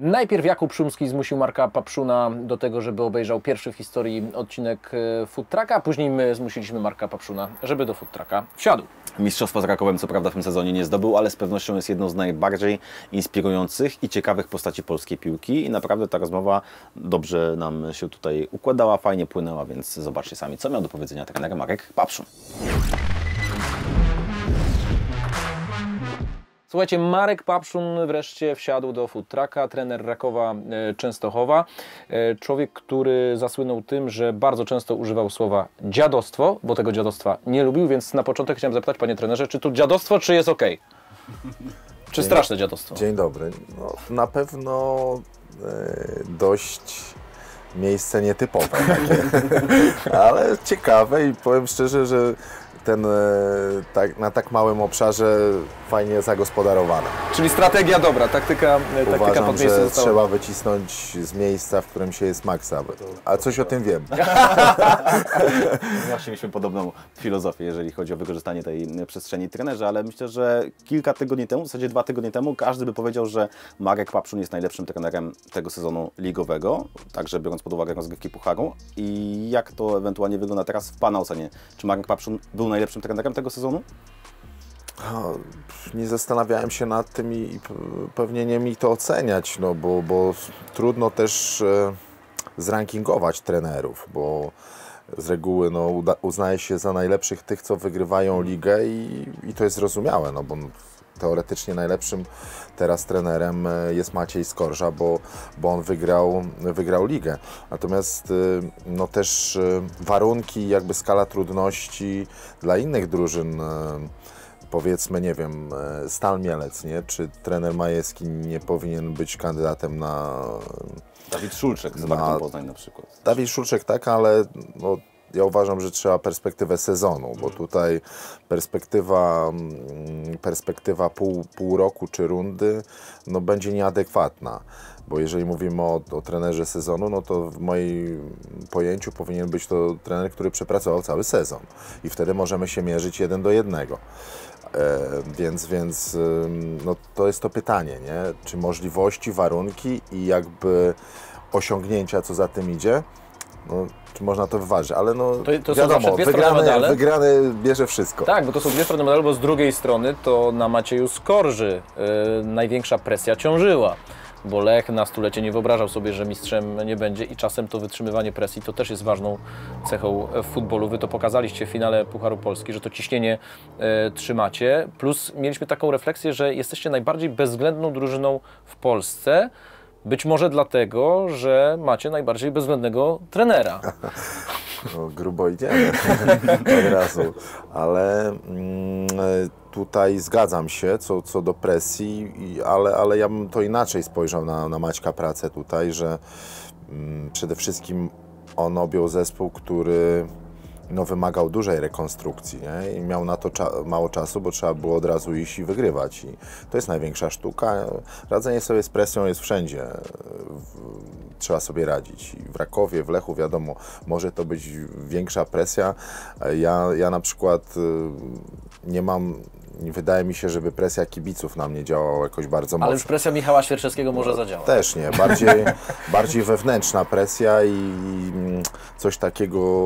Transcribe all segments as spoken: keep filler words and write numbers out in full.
Najpierw Jakub Szumski zmusił Marka Papszuna do tego, żeby obejrzał pierwszy w historii odcinek Food Trucka, a później my zmusiliśmy Marka Papszuna, żeby do Food Trucka wsiadł. Mistrzostwa z Rakowem co prawda w tym sezonie nie zdobył, ale z pewnością jest jedną z najbardziej inspirujących i ciekawych postaci polskiej piłki i naprawdę ta rozmowa dobrze nam się tutaj układała, fajnie płynęła, więc zobaczcie sami, co miał do powiedzenia trener Marek Papszun. Słuchajcie, Marek Papszun wreszcie wsiadł do Food Trucka, trener Rakowa Częstochowa. Człowiek, który zasłynął tym, że bardzo często używał słowa dziadostwo, bo tego dziadostwa nie lubił, więc na początek chciałem zapytać, panie trenerze, czy to dziadostwo, czy jest ok? Czy dzień, straszne dziadostwo? Dzień dobry. No, na pewno e, dość miejsce nietypowe, ale ciekawe i powiem szczerze, że ten tak, na tak małym obszarze fajnie zagospodarowane. Czyli strategia dobra, taktyka, taktyka Uważam, pod miejsce że została. trzeba wycisnąć z miejsca, w którym się jest maksa. A coś o tym wiem. Właśnie mieliśmy podobną filozofię, jeżeli chodzi o wykorzystanie tej przestrzeni trenerza, ale myślę, że kilka tygodni temu, w zasadzie dwa tygodnie temu, każdy by powiedział, że Marek Papszun jest najlepszym trenerem tego sezonu ligowego, także biorąc pod uwagę rozgrywki Pucharu. I jak to ewentualnie wygląda teraz w pana ocenie? Czy Marek Papszun był najlepszym trenerem tego sezonu? Nie zastanawiałem się nad tym i pewnie nie mi to oceniać, no bo, bo trudno też e, zrankingować trenerów, bo z reguły no, uda, uznaje się za najlepszych tych, co wygrywają ligę i, i to jest zrozumiałe, no bo teoretycznie najlepszym teraz trenerem jest Maciej Skorża, bo, bo on wygrał, wygrał ligę. Natomiast no też warunki, jakby skala trudności dla innych drużyn, powiedzmy, nie wiem, Stal Mielec, nie? Czy trener Majewski nie powinien być kandydatem na... Dawid Szulczek z Wartą Poznań na przykład. Dawid Szulczek tak, ale no, ja uważam, że trzeba perspektywę sezonu, bo tutaj perspektywa, perspektywa pół, pół roku czy rundy no, będzie nieadekwatna. Bo jeżeli mówimy o, o trenerze sezonu, no to w moim pojęciu powinien być to trener, który przepracował cały sezon. I wtedy możemy się mierzyć jeden do jednego. E, więc więc no, to jest to pytanie, nie? Czy możliwości, warunki i jakby osiągnięcia, co za tym idzie, no, czy można to wyważyć, ale no to, to wiadomo, są dwie wygrany, medale. wygrany bierze wszystko. Tak, bo to są dwie strony medalu, bo z drugiej strony to na Macieju Skorży yy, największa presja ciążyła. Bo Lech na stulecie nie wyobrażał sobie, że mistrzem nie będzie i czasem to wytrzymywanie presji to też jest ważną cechą w futbolu. Wy to pokazaliście w finale Pucharu Polski, że to ciśnienie e, trzymacie. Plus mieliśmy taką refleksję, że jesteście najbardziej bezwzględną drużyną w Polsce. Być może dlatego, że macie najbardziej bezwzględnego trenera. No, grubo idziemy od razu, ale mm, tutaj zgadzam się co, co do presji, ale, ale ja bym to inaczej spojrzał na, na Maćka pracę tutaj, że mm, przede wszystkim on objął zespół, który no, wymagał dużej rekonstrukcji, nie? I miał na to cza mało czasu, bo trzeba było od razu iść i wygrywać. I to jest największa sztuka. Radzenie sobie z presją jest wszędzie. Trzeba sobie radzić. I w Rakowie, w Lechu, wiadomo, może to być większa presja. Ja, ja na przykład nie mam... Wydaje mi się, żeby presja kibiców na mnie działała jakoś bardzo mocno. Ale już presja Michała Świerczewskiego może zadziałać. Też nie. Bardziej, bardziej wewnętrzna presja i coś takiego,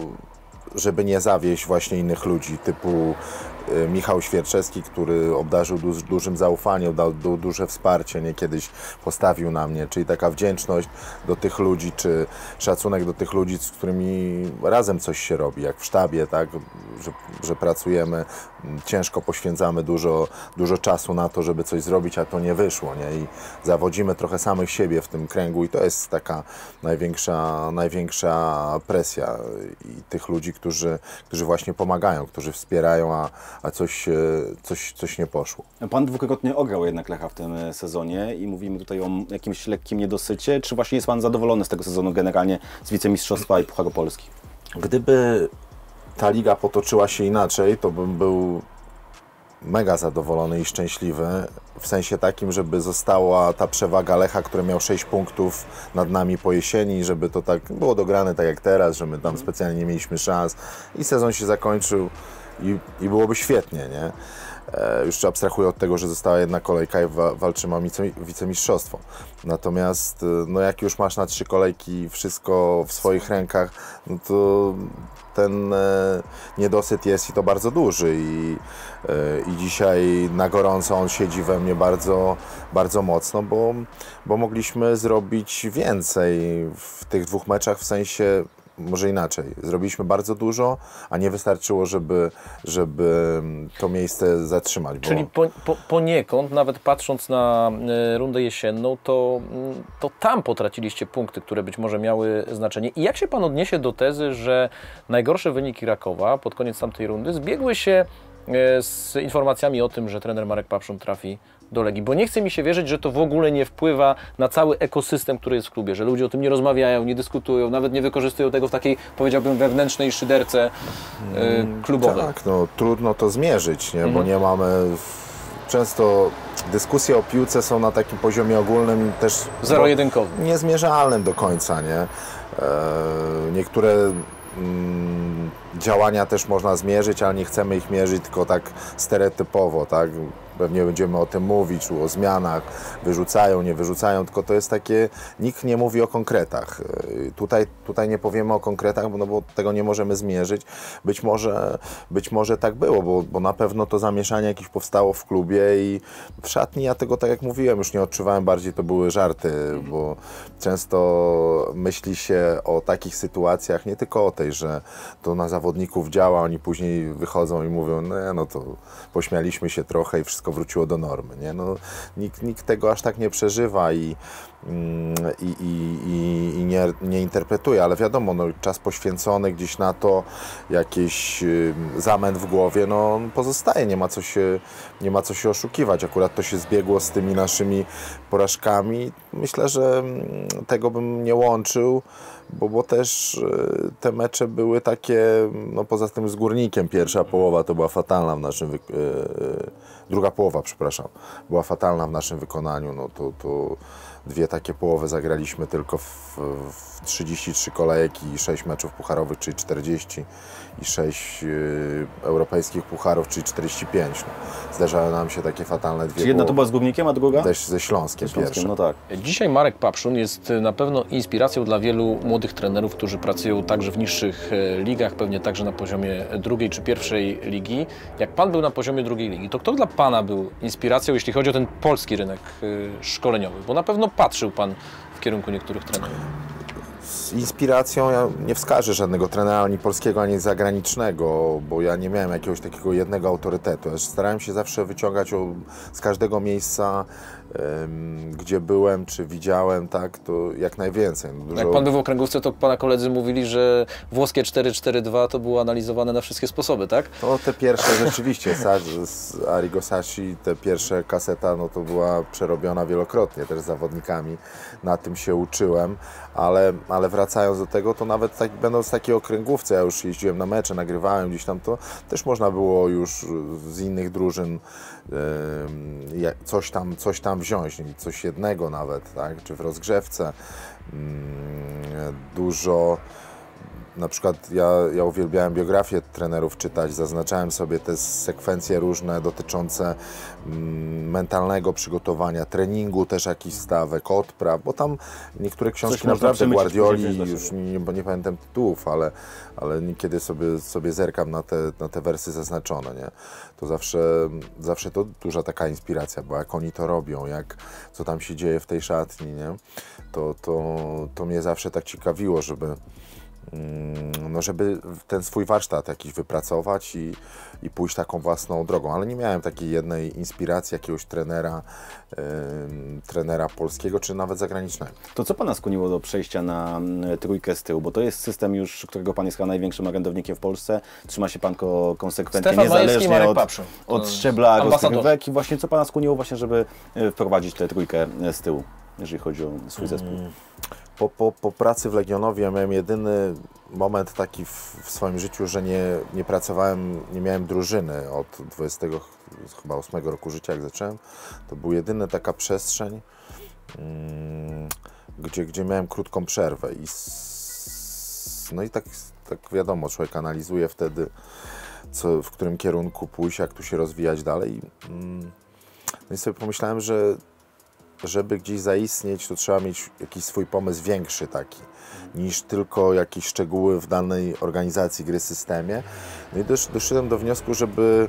żeby nie zawieść właśnie innych ludzi, typu Michał Świerczewski, który obdarzył du dużym zaufaniem, dał du duże wsparcie, nie kiedyś postawił na mnie, czyli taka wdzięczność do tych ludzi, czy szacunek do tych ludzi, z którymi razem coś się robi, jak w sztabie, tak, że, że pracujemy, ciężko poświęcamy dużo, dużo czasu na to, żeby coś zrobić, a to nie wyszło, nie, i zawodzimy trochę samych siebie w tym kręgu i to jest taka największa, największa presja i tych ludzi, którzy, którzy właśnie pomagają, którzy wspierają, a a coś, coś, coś nie poszło. Pan dwukrotnie ograł jednak Lecha w tym sezonie i mówimy tutaj o jakimś lekkim niedosycie. Czy właśnie jest Pan zadowolony z tego sezonu generalnie, z wicemistrzostwa i Pucharu Polski? Gdyby ta liga potoczyła się inaczej, to bym był mega zadowolony i szczęśliwy, w sensie takim, żeby została ta przewaga Lecha, który miał sześć punktów nad nami po jesieni, żeby to tak było dograne tak jak teraz, że my tam specjalnie nie mieliśmy szans i sezon się zakończył i, i byłoby świetnie, nie? E, już abstrahuję od tego, że została jedna kolejka i wa walczymy o wicemistrzostwo. Natomiast no jak już masz na trzy kolejki wszystko w swoich rękach, no to ten e, niedosyt jest i to bardzo duży i, e, i dzisiaj na gorąco on siedzi we mnie bardzo, bardzo mocno, bo, bo mogliśmy zrobić więcej w tych dwóch meczach, w sensie może inaczej. Zrobiliśmy bardzo dużo, a nie wystarczyło, żeby, żeby to miejsce zatrzymać. Bo... Czyli po, po, poniekąd, nawet patrząc na y, rundę jesienną, to, y, to tam potraciliście punkty, które być może miały znaczenie. I jak się Pan odniesie do tezy, że najgorsze wyniki Rakowa pod koniec tamtej rundy zbiegły się y, z informacjami o tym, że trener Marek Papszun trafi do Legii, bo nie chce mi się wierzyć, że to w ogóle nie wpływa na cały ekosystem, który jest w klubie, że ludzie o tym nie rozmawiają, nie dyskutują, nawet nie wykorzystują tego w takiej, powiedziałbym, wewnętrznej szyderce y, klubowej. Tak, no trudno to zmierzyć, nie? Mhm. Bo nie mamy... Często dyskusje o piłce są na takim poziomie ogólnym też zero-jedynkowym. Niezmierzalnym do końca, nie? E, niektóre mm, działania też można zmierzyć, ale nie chcemy ich mierzyć tylko tak stereotypowo, tak? Pewnie będziemy o tym mówić, o zmianach, wyrzucają, nie wyrzucają, tylko to jest takie, nikt nie mówi o konkretach. Tutaj, tutaj nie powiemy o konkretach, bo, no bo tego nie możemy zmierzyć. Być może, być może tak było, bo, bo na pewno to zamieszanie jakieś powstało w klubie i w szatni ja tego, tak jak mówiłem, już nie odczuwałem, bardziej to były żarty, bo często myśli się o takich sytuacjach, nie tylko o tej, że to na zawodników działa, oni później wychodzą i mówią, no, no to pośmialiśmy się trochę i wszystko wróciło do normy, nie? No, nikt, nikt tego aż tak nie przeżywa i, i, i, i, i nie, nie interpretuje, ale wiadomo, no, czas poświęcony gdzieś na to, jakiś zamęt w głowie, no, pozostaje, nie ma co się, nie ma co się oszukiwać. Akurat to się zbiegło z tymi naszymi porażkami. Myślę, że tego bym nie łączył, bo, bo też te mecze były takie, no poza tym z Górnikiem pierwsza połowa to była fatalna w naszym, wy... druga połowa, przepraszam, była fatalna w naszym wykonaniu, no to, to dwie takie połowy zagraliśmy tylko w, w trzydzieści trzy kolejek i sześć meczów pucharowych, czyli czterdzieści i sześć y, europejskich pucharów, czyli czterdzieści pięć. No. Zdarzały nam się takie fatalne dwie Czyli jedna połowy. to była z Górnikiem, a druga? Ze, ze Śląskiem, Ze Śląskiem, pierwsza. no tak. Dzisiaj Marek Papszun jest na pewno inspiracją dla wielu młodych trenerów, którzy pracują także w niższych ligach, pewnie także na poziomie drugiej czy pierwszej ligi. Jak Pan był na poziomie drugiej ligi, to kto dla Pana był inspiracją, jeśli chodzi o ten polski rynek szkoleniowy? Bo na pewno patrzył Pan w kierunku niektórych trenerów. Z inspiracją ja nie wskażę żadnego trenera ani polskiego, ani zagranicznego, bo ja nie miałem jakiegoś takiego jednego autorytetu. Ja starałem się zawsze wyciągać o, z każdego miejsca, ym, gdzie byłem, czy widziałem, tak, to jak najwięcej. Dużo... Jak Pan był w okręgówce, to Pana koledzy mówili, że włoskie cztery cztery dwa to było analizowane na wszystkie sposoby, tak? No te pierwsze rzeczywiście, z Arrigo Sacchi, te pierwsze kaseta, no to była przerobiona wielokrotnie też z zawodnikami. Na tym się uczyłem, ale, ale wracając do tego, to nawet tak, będąc w takiej okręgówce, ja już jeździłem na mecze, nagrywałem gdzieś tam, to też można było już z innych drużyn yy, coś tam, coś tam wziąć, coś jednego nawet, tak? Czy w rozgrzewce. Yy, dużo Na przykład ja, ja uwielbiałem biografię trenerów czytać, zaznaczałem sobie te sekwencje różne dotyczące mm, mentalnego przygotowania, treningu też jakichś stawek, odpraw, bo tam niektóre książki naprawdę Guardioli, już nie, nie pamiętam tytułów, ale, ale niekiedy sobie, sobie zerkam na te, na te wersy zaznaczone, nie? To zawsze, zawsze to duża taka inspiracja była, jak oni to robią, jak, co tam się dzieje w tej szatni, nie? To, to, to mnie zawsze tak ciekawiło, żeby no żeby ten swój warsztat jakiś wypracować i, i pójść taką własną drogą, ale nie miałem takiej jednej inspiracji jakiegoś trenera, yy, trenera polskiego czy nawet zagranicznego. To co Pana skłoniło do przejścia na trójkę z tyłu? Bo to jest system już, którego Pan jest chyba największym orędownikiem w Polsce. Trzyma się Pan go konsekwentnie, Stefan niezależnie Majewski, od, Papszun. od szczebla Ambasador. rozgrywek. I właśnie co Pana skłoniło właśnie, żeby wprowadzić tę trójkę z tyłu, jeżeli chodzi o swój zespół? Hmm. Po, po, po pracy w Legionowie ja miałem jedyny moment taki w, w swoim życiu, że nie, nie pracowałem, nie miałem drużyny od dwudziestego ósmego roku życia, jak zacząłem. To była jedyna taka przestrzeń, mm, gdzie, gdzie miałem krótką przerwę. I s, no i tak, tak wiadomo, człowiek analizuje wtedy co, w którym kierunku pójść, jak tu się rozwijać dalej. No i sobie pomyślałem, że żeby gdzieś zaistnieć, to trzeba mieć jakiś swój pomysł większy taki, niż tylko jakieś szczegóły w danej organizacji, gry, systemie. No i dosz, doszedłem do wniosku, żeby,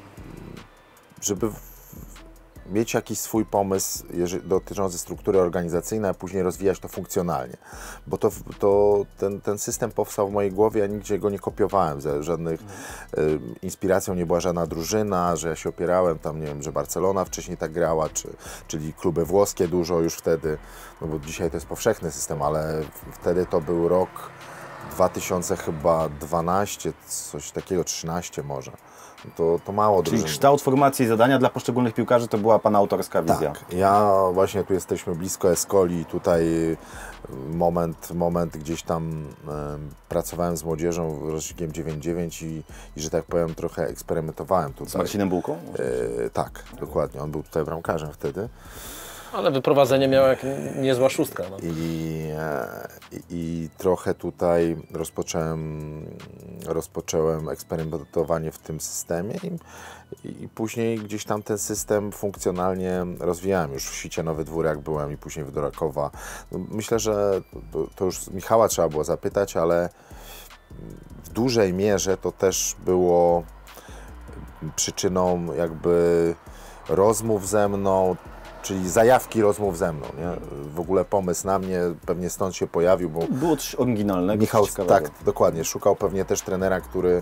żeby mieć jakiś swój pomysł jeżeli, dotyczący struktury organizacyjnej, a później rozwijać to funkcjonalnie. Bo to, to ten, ten system powstał w mojej głowie, ja nigdzie go nie kopiowałem, ze żadnych y, inspiracją nie była żadna drużyna, że ja się opierałem tam, nie wiem, że Barcelona wcześniej tak grała, czy, czyli kluby włoskie dużo już wtedy, no bo dzisiaj to jest powszechny system, ale wtedy to był rok dwa tysiące dwunasty, coś takiego, trzynaście może. To, to mało Czyli drużyn. kształt, formacji i zadania dla poszczególnych piłkarzy to była Pana autorska wizja. Tak, ja właśnie tu jesteśmy blisko Escoli, tutaj moment, moment gdzieś tam e, pracowałem z młodzieżą, rocznikiem dziewięćdziesiąt dziewięć i, i że tak powiem trochę eksperymentowałem tutaj. Z Marcinem Bułką? E, tak, dokładnie, on był tutaj bramkarzem wtedy. Ale wyprowadzenie miała jak niezła szóstka. No. I, i, I trochę tutaj rozpocząłem, rozpocząłem eksperymentowanie w tym systemie i, i później gdzieś tam ten system funkcjonalnie rozwijałem. Już w Sicie Nowy Dwór jak byłem i później w Dorakowa. No, myślę, że to, to już Michała trzeba było zapytać, ale w dużej mierze to też było przyczyną jakby rozmów ze mną, czyli zajawki rozmów ze mną, nie? W ogóle pomysł na mnie pewnie stąd się pojawił, bo Było coś oryginalnego, Michał, coś ciekawego. tak, dokładnie, szukał pewnie też trenera, który,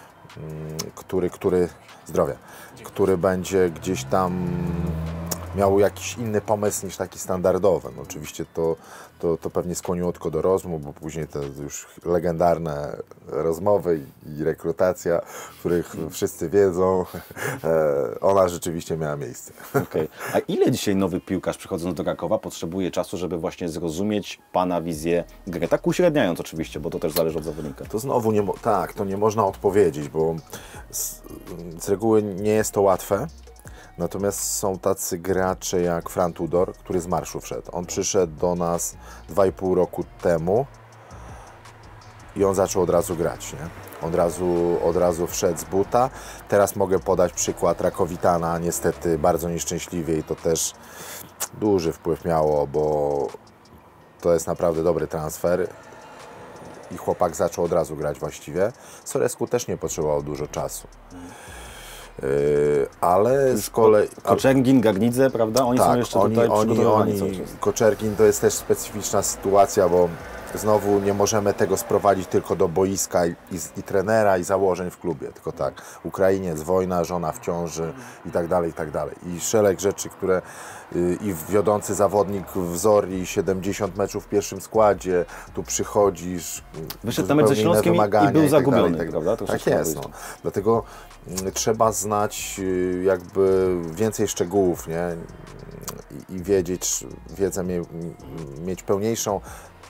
który, który, zdrowia, który będzie gdzieś tam miał jakiś inny pomysł niż taki standardowy. No, oczywiście to, to, to pewnie skłoniło tylko do rozmów, bo później te już legendarne rozmowy i rekrutacja, których wszyscy wiedzą, ona rzeczywiście miała miejsce. Okay. A ile dzisiaj nowy piłkarz przychodząc do Krakowa potrzebuje czasu, żeby właśnie zrozumieć Pana wizję gry? Tak uśredniając oczywiście, bo to też zależy od zawodnika. To znowu nie, tak, to nie można odpowiedzieć, bo z, z reguły nie jest to łatwe. Natomiast są tacy gracze jak Fran Tudor, który z marszu wszedł. On przyszedł do nas dwa i pół roku temu i on zaczął od razu grać, nie? Od razu, od razu wszedł z buta. Teraz mogę podać przykład Rakowitana, niestety bardzo nieszczęśliwie i to też duży wpływ miało, bo to jest naprawdę dobry transfer i chłopak zaczął od razu grać właściwie. Sorescu też nie potrzebował dużo czasu. Yy, ale z kolei... Koczergin, Garnidze, prawda? Oni tak, są jeszcze oni, tutaj oni, przygotowani oni, Koczergin to jest też specyficzna sytuacja, bo znowu nie możemy tego sprowadzić tylko do boiska i, i, i trenera i założeń w klubie, tylko tak, Ukrainiec, wojna, żona w ciąży i tak dalej, i tak dalej. I szereg rzeczy, które y, i wiodący zawodnik w Zorii, siedemdziesiąt meczów w pierwszym składzie, tu przychodzisz, wyszedł na mecz ze Śląskiem i, i był zagubiony, tak, prawda? Tak jest, no. Dlatego y, trzeba znać y, jakby więcej szczegółów, nie? I, i wiedzieć, wiedzę mie, mieć pełniejszą,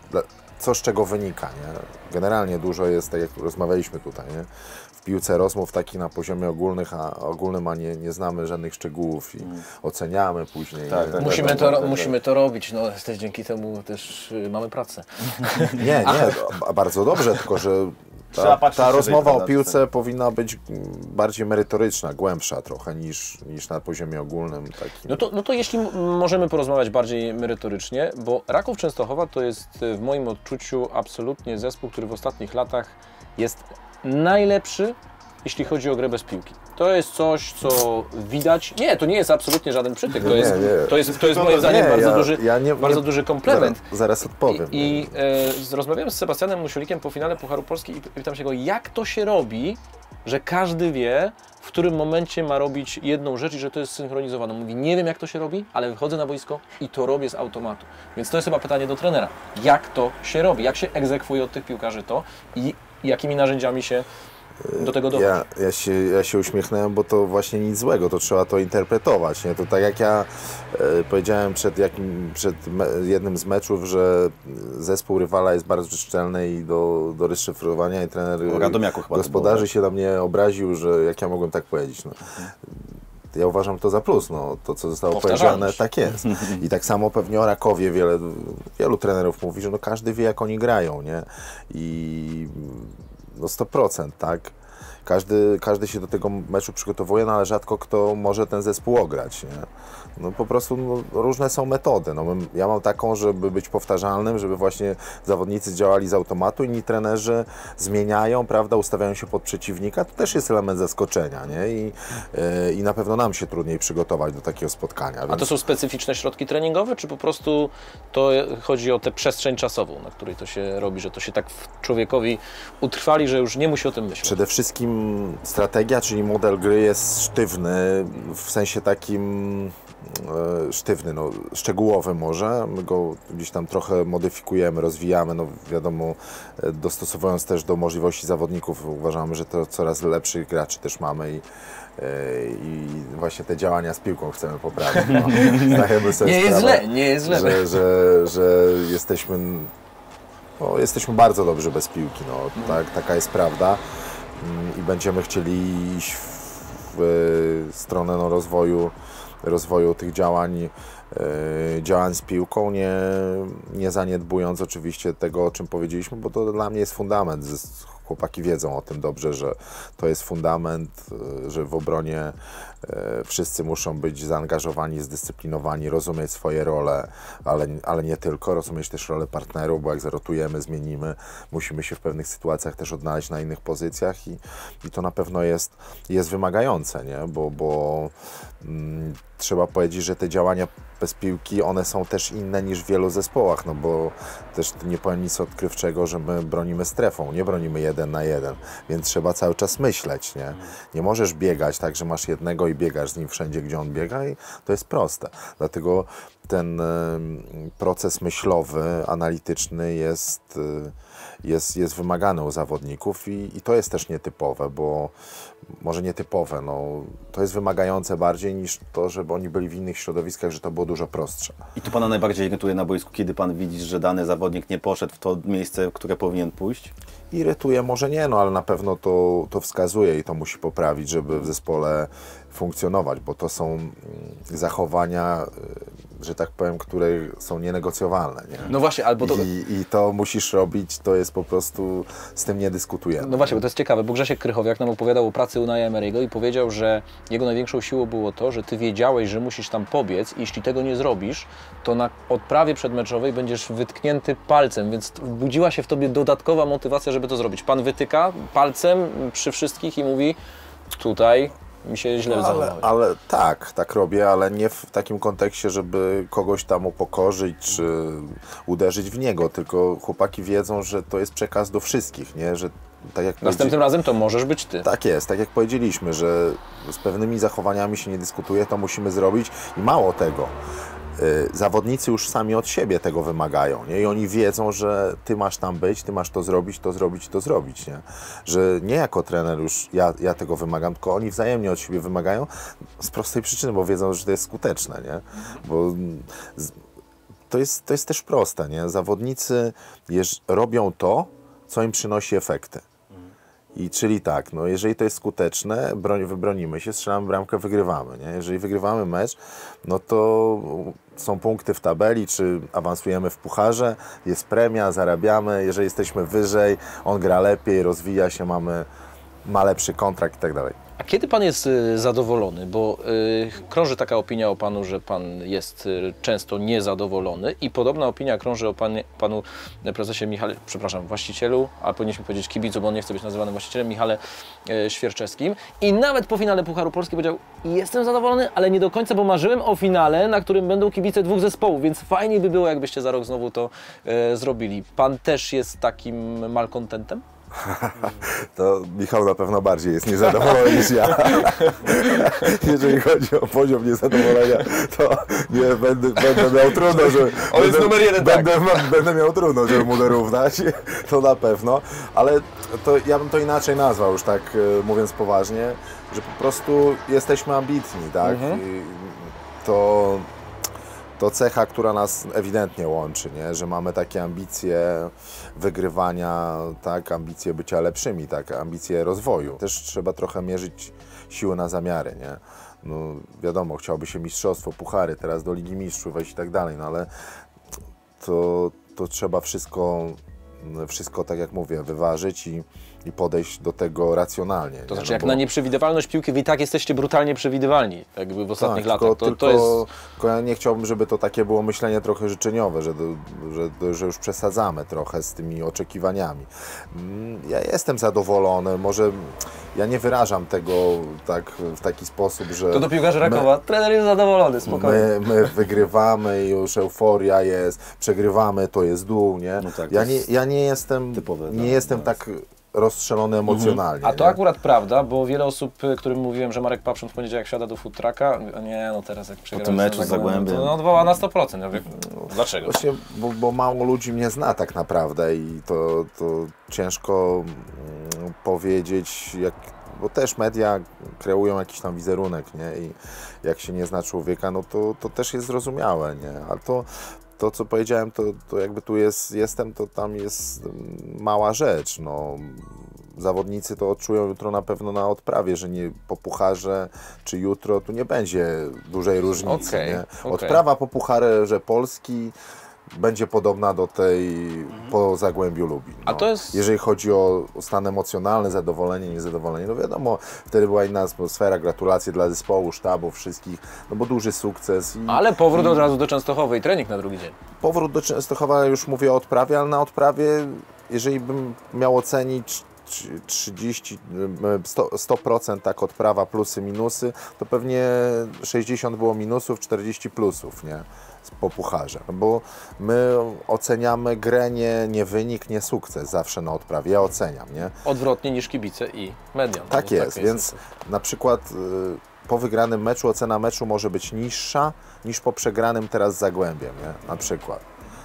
co z czego wynika, nie? Generalnie dużo jest, tak jak rozmawialiśmy tutaj, nie? W piłce rozmów takich na poziomie ogólnych, a ogólnym, a nie, nie znamy żadnych szczegółów i mm. oceniamy później. Tak, tak, musimy, tak, to, tak, tak, musimy to robić, no też dzięki temu też y, mamy pracę. Nie, nie, bardzo dobrze, tylko że Trzeba ta, ta rozmowa o piłce czasami. powinna być bardziej merytoryczna, głębsza trochę niż, niż na poziomie ogólnym. Takim. No to, no to jeśli możemy porozmawiać bardziej merytorycznie, bo Raków Częstochowa to jest w moim odczuciu absolutnie zespół, który w ostatnich latach jest najlepszy, jeśli chodzi o grę bez piłki. To jest coś, co widać. Nie, to nie jest absolutnie żaden przytyk. To jest, nie, nie. to jest, to jest moim zdaniem Nie, bardzo, ja- duży, ja nie- bardzo nie- duży komplement. Zaraz, zaraz odpowiem. I, i e, rozmawiałem z Sebastianem Musiulikiem po finale Pucharu Polski i pytam się go, jak to się robi, że każdy wie, w którym momencie ma robić jedną rzecz i że to jest synchronizowane. Mówi, nie wiem jak to się robi, ale wychodzę na boisko i to robię z automatu. Więc to jest chyba pytanie do trenera. Jak to się robi? Jak się egzekwuje od tych piłkarzy to i jakimi narzędziami się do tego dochodzi? Ja, ja, się, ja się uśmiechnąłem, bo to właśnie nic złego, to trzeba to interpretować. Nie? To tak jak ja e, powiedziałem przed, jakim, przed me, jednym z meczów, że zespół rywala jest bardzo szczelny i do, do rozszyfrowania i trener O Radomiaku chyba to gospodarzy było, tak? się na mnie obraził, że jak ja mogłem tak powiedzieć. No. Ja uważam to za plus, no, to co zostało powiedziane, tak jest. I tak samo pewnie o Rakowie wiele, wielu trenerów mówi, że no każdy wie jak oni grają, nie? I no sto procent, tak? każdy, każdy się do tego meczu przygotowuje, no ale rzadko kto może ten zespół ograć, nie? No po prostu no, różne są metody. No, ja mam taką, żeby być powtarzalnym, żeby właśnie zawodnicy działali z automatu, inni trenerzy zmieniają, prawda, ustawiają się pod przeciwnika. To też jest element zaskoczenia, nie? I, yy, i na pewno nam się trudniej przygotować do takiego spotkania. Więc... A to są specyficzne środki treningowe, czy po prostu to chodzi o tę przestrzeń czasową, na której to się robi, że to się tak w człowiekowi utrwali, że już nie musi o tym myśleć? Przede wszystkim strategia, czyli model gry jest sztywny, w sensie takim e, sztywny, no, szczegółowy może. My go gdzieś tam trochę modyfikujemy, rozwijamy, no wiadomo, e, dostosowując też do możliwości zawodników. Uważamy, że to coraz lepszych graczy też mamy i i właśnie te działania z piłką chcemy poprawić. No. Zdajemy sobie nie jest sprawę, źle, nie jest źle. Że, że, że jesteśmy, no, jesteśmy bardzo dobrzy bez piłki, no, tak, taka jest prawda i będziemy chcieli iść w stronę no, rozwoju, rozwoju tych działań, działań z piłką, nie, nie zaniedbując oczywiście tego, o czym powiedzieliśmy, bo to dla mnie jest fundament. Chłopaki wiedzą o tym dobrze, że to jest fundament, że w obronie wszyscy muszą być zaangażowani, zdyscyplinowani, rozumieć swoje role, ale, ale nie tylko, rozumieć też rolę partnerów, bo jak zarotujemy, zmienimy, musimy się w pewnych sytuacjach też odnaleźć na innych pozycjach i, i to na pewno jest, jest wymagające, nie? Bo, bo mm, trzeba powiedzieć, że te działania bez piłki, one są też inne niż w wielu zespołach, no bo też nie powiem nic odkrywczego, że my bronimy strefą, nie bronimy jeden na jeden, więc trzeba cały czas myśleć, nie? Nie możesz biegać tak, że masz jednego i biegasz z nim wszędzie, gdzie on biega i to jest proste. Dlatego ten proces myślowy, analityczny jest, jest, jest wymagany u zawodników i, i to jest też nietypowe, bo może nietypowe, no, to jest wymagające bardziej niż to, żeby oni byli w innych środowiskach, że to było dużo prostsze. I to Pana najbardziej irytuje na boisku, kiedy Pan widzi, że dany zawodnik nie poszedł w to miejsce, w które powinien pójść? Irytuje może nie, no ale na pewno to, to wskazuje i to musi poprawić, żeby w zespole funkcjonować, bo to są zachowania, że tak powiem, które są nienegocjowalne. Nie? No właśnie, albo to... I, I to musisz robić, to jest po prostu, z tym nie dyskutujemy. No właśnie, bo to jest ciekawe, bo Grzesiek Krychowiak nam opowiadał o pracy Unaja Emery'ego i powiedział, że jego największą siłą było to, że ty wiedziałeś, że musisz tam pobiec i jeśli tego nie zrobisz, to na odprawie przedmeczowej będziesz wytknięty palcem, więc budziła się w tobie dodatkowa motywacja, żeby to zrobić. Pan wytyka palcem przy wszystkich i mówi, tutaj mi się źle no, zachowało. ale, ale tak, tak robię, ale nie w takim kontekście, żeby kogoś tam upokorzyć czy uderzyć w niego, tylko chłopaki wiedzą, że to jest przekaz do wszystkich, nie? Że tak jak następnym razem to możesz być ty. Tak jest, tak jak powiedzieliśmy, że z pewnymi zachowaniami się nie dyskutuje, to musimy zrobić i mało tego. Zawodnicy już sami od siebie tego wymagają, nie? I oni wiedzą, że ty masz tam być, ty masz to zrobić, to zrobić, to zrobić, nie? Że nie jako trener już ja, ja tego wymagam, tylko oni wzajemnie od siebie wymagają z prostej przyczyny, bo wiedzą, że to jest skuteczne, nie? Bo to jest, to jest też proste, nie? Zawodnicy jeż, robią to, co im przynosi efekty. I czyli tak, no jeżeli to jest skuteczne, broń, wybronimy się, strzelamy bramkę, wygrywamy. Nie? Jeżeli wygrywamy mecz, no to są punkty w tabeli, czy awansujemy w pucharze, jest premia, zarabiamy, jeżeli jesteśmy wyżej, on gra lepiej, rozwija się, mamy, ma lepszy kontrakt i tak dalej. A kiedy Pan jest y, zadowolony? Bo y, krąży taka opinia o Panu, że Pan jest y, często niezadowolony i podobna opinia krąży o panie, Panu prezesie Michale, przepraszam, właścicielu, a powinniśmy powiedzieć kibicu, bo on nie chce być nazywany właścicielem, Michale y, Świerczewskim. I nawet po finale Pucharu Polski powiedział, jestem zadowolony, ale nie do końca, bo marzyłem o finale, na którym będą kibice dwóch zespołów, więc fajnie by było, jakbyście za rok znowu to y, zrobili. Pan też jest takim malkontentem? To Michał na pewno bardziej jest niezadowolony niż ja. Jeżeli chodzi o poziom niezadowolenia, to nie, będę, będę miał trudno, że On jest będę, numer jeden, będę, tak. będę miał trudno, żeby mu dorównać, to na pewno, ale to, ja bym to inaczej nazwał, już tak mówiąc poważnie, że po prostu jesteśmy ambitni, tak? Mhm. I to To cecha, która nas ewidentnie łączy, nie? Że mamy takie ambicje wygrywania, tak? Ambicje bycia lepszymi, tak? Ambicje rozwoju. Też trzeba trochę mierzyć siły na zamiary, nie? No, wiadomo, chciałoby się mistrzostwo, puchary, teraz do Ligi Mistrzów wejść i tak dalej, no ale to, to trzeba wszystko wszystko, tak jak mówię, wyważyć i, i podejść do tego racjonalnie. To nie? znaczy, No jak bo- na nieprzewidywalność piłki, wy i tak jesteście brutalnie przewidywalni, jakby w ostatnich tak, latach. tylko, To, to tylko, jest... tylko ja nie chciałbym, żeby to takie było myślenie trochę życzeniowe, że, do, że, że już przesadzamy trochę z tymi oczekiwaniami. Mm, Ja jestem zadowolony, może ja nie wyrażam tego tak, w taki sposób, że To do piłkarzy Rakowa. Trener jest zadowolony, spokojnie. my, my wygrywamy i już euforia jest, przegrywamy, to jest dół, nie? No tak, to ja, nie jest ja nie jestem, typowe, nie tak, jestem to tak rozstrzelony emocjonalnie. A to nie? akurat prawda, bo wiele osób, y, którym mówiłem, że Marek Papszun w poniedziałek siada do food trucka, a nie, no teraz jak przegrał tym meczu z Zagłębiem. to no, odwoła na sto procent. Ja mówię, dlaczego? Właśnie, bo, bo mało ludzi mnie zna tak naprawdę i to, to ciężko mm, powiedzieć, jak, bo też media kreują jakiś tam wizerunek, nie? I jak się nie zna człowieka, no to, to też jest zrozumiałe, nie? Ale to, to co powiedziałem, to, to jakby tu jest, jestem, to tam jest mm, mała rzecz, no. Zawodnicy to odczują jutro na pewno na odprawie, że nie po pucharze czy jutro tu nie będzie dużej różnicy. Okej, nie? okej. Odprawa po pucharze Polski będzie podobna do tej po Zagłębiu Lubin. A no. to jest- Jeżeli chodzi o stan emocjonalny, zadowolenie, niezadowolenie, no wiadomo, wtedy była inna atmosfera, gratulacje dla zespołu, sztabu, wszystkich, no bo duży sukces. I, Ale powrót i od razu do Częstochowy i trening na drugi dzień. powrót do Częstochowa, już mówię o odprawie, ale na odprawie, jeżeli bym miał ocenić trzydzieści, sto procent tak odprawa plusy, minusy, to pewnie sześćdziesiąt było minusów, czterdzieści plusów, nie? Po pucharze, bo my oceniamy grę, nie, nie wynik, nie sukces zawsze na odprawie, ja oceniam, nie? Odwrotnie niż kibice i media. No, Tak bo jest, więc na przykład y, po wygranym meczu ocena meczu może być niższa niż po przegranym teraz z Zagłębiem, nie? Na przykład,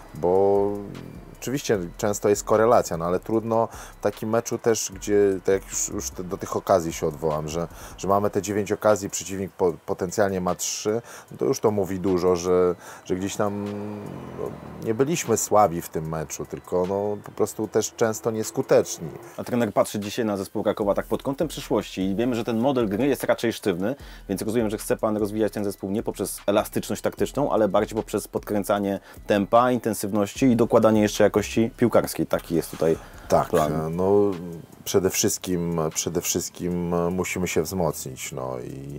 bo oczywiście często jest korelacja, no ale trudno w takim meczu też, gdzie, tak jak już, już te, do tych okazji się odwołam, że, że mamy te dziewięć okazji, przeciwnik po, potencjalnie ma trzy, no to już to mówi dużo, że, że gdzieś tam no, nie byliśmy słabi w tym meczu, tylko no, po prostu też często nieskuteczni. A trener patrzy dzisiaj na zespół Rakowa tak pod kątem przyszłości i wiemy, że ten model gry jest raczej sztywny, więc rozumiem, że chce Pan rozwijać ten zespół nie poprzez elastyczność taktyczną, ale bardziej poprzez podkręcanie tempa, intensywności i dokładanie jeszcze jakości piłkarskiej. Taki jest tutaj Tak, plan. no przede wszystkim, przede wszystkim musimy się wzmocnić, no i,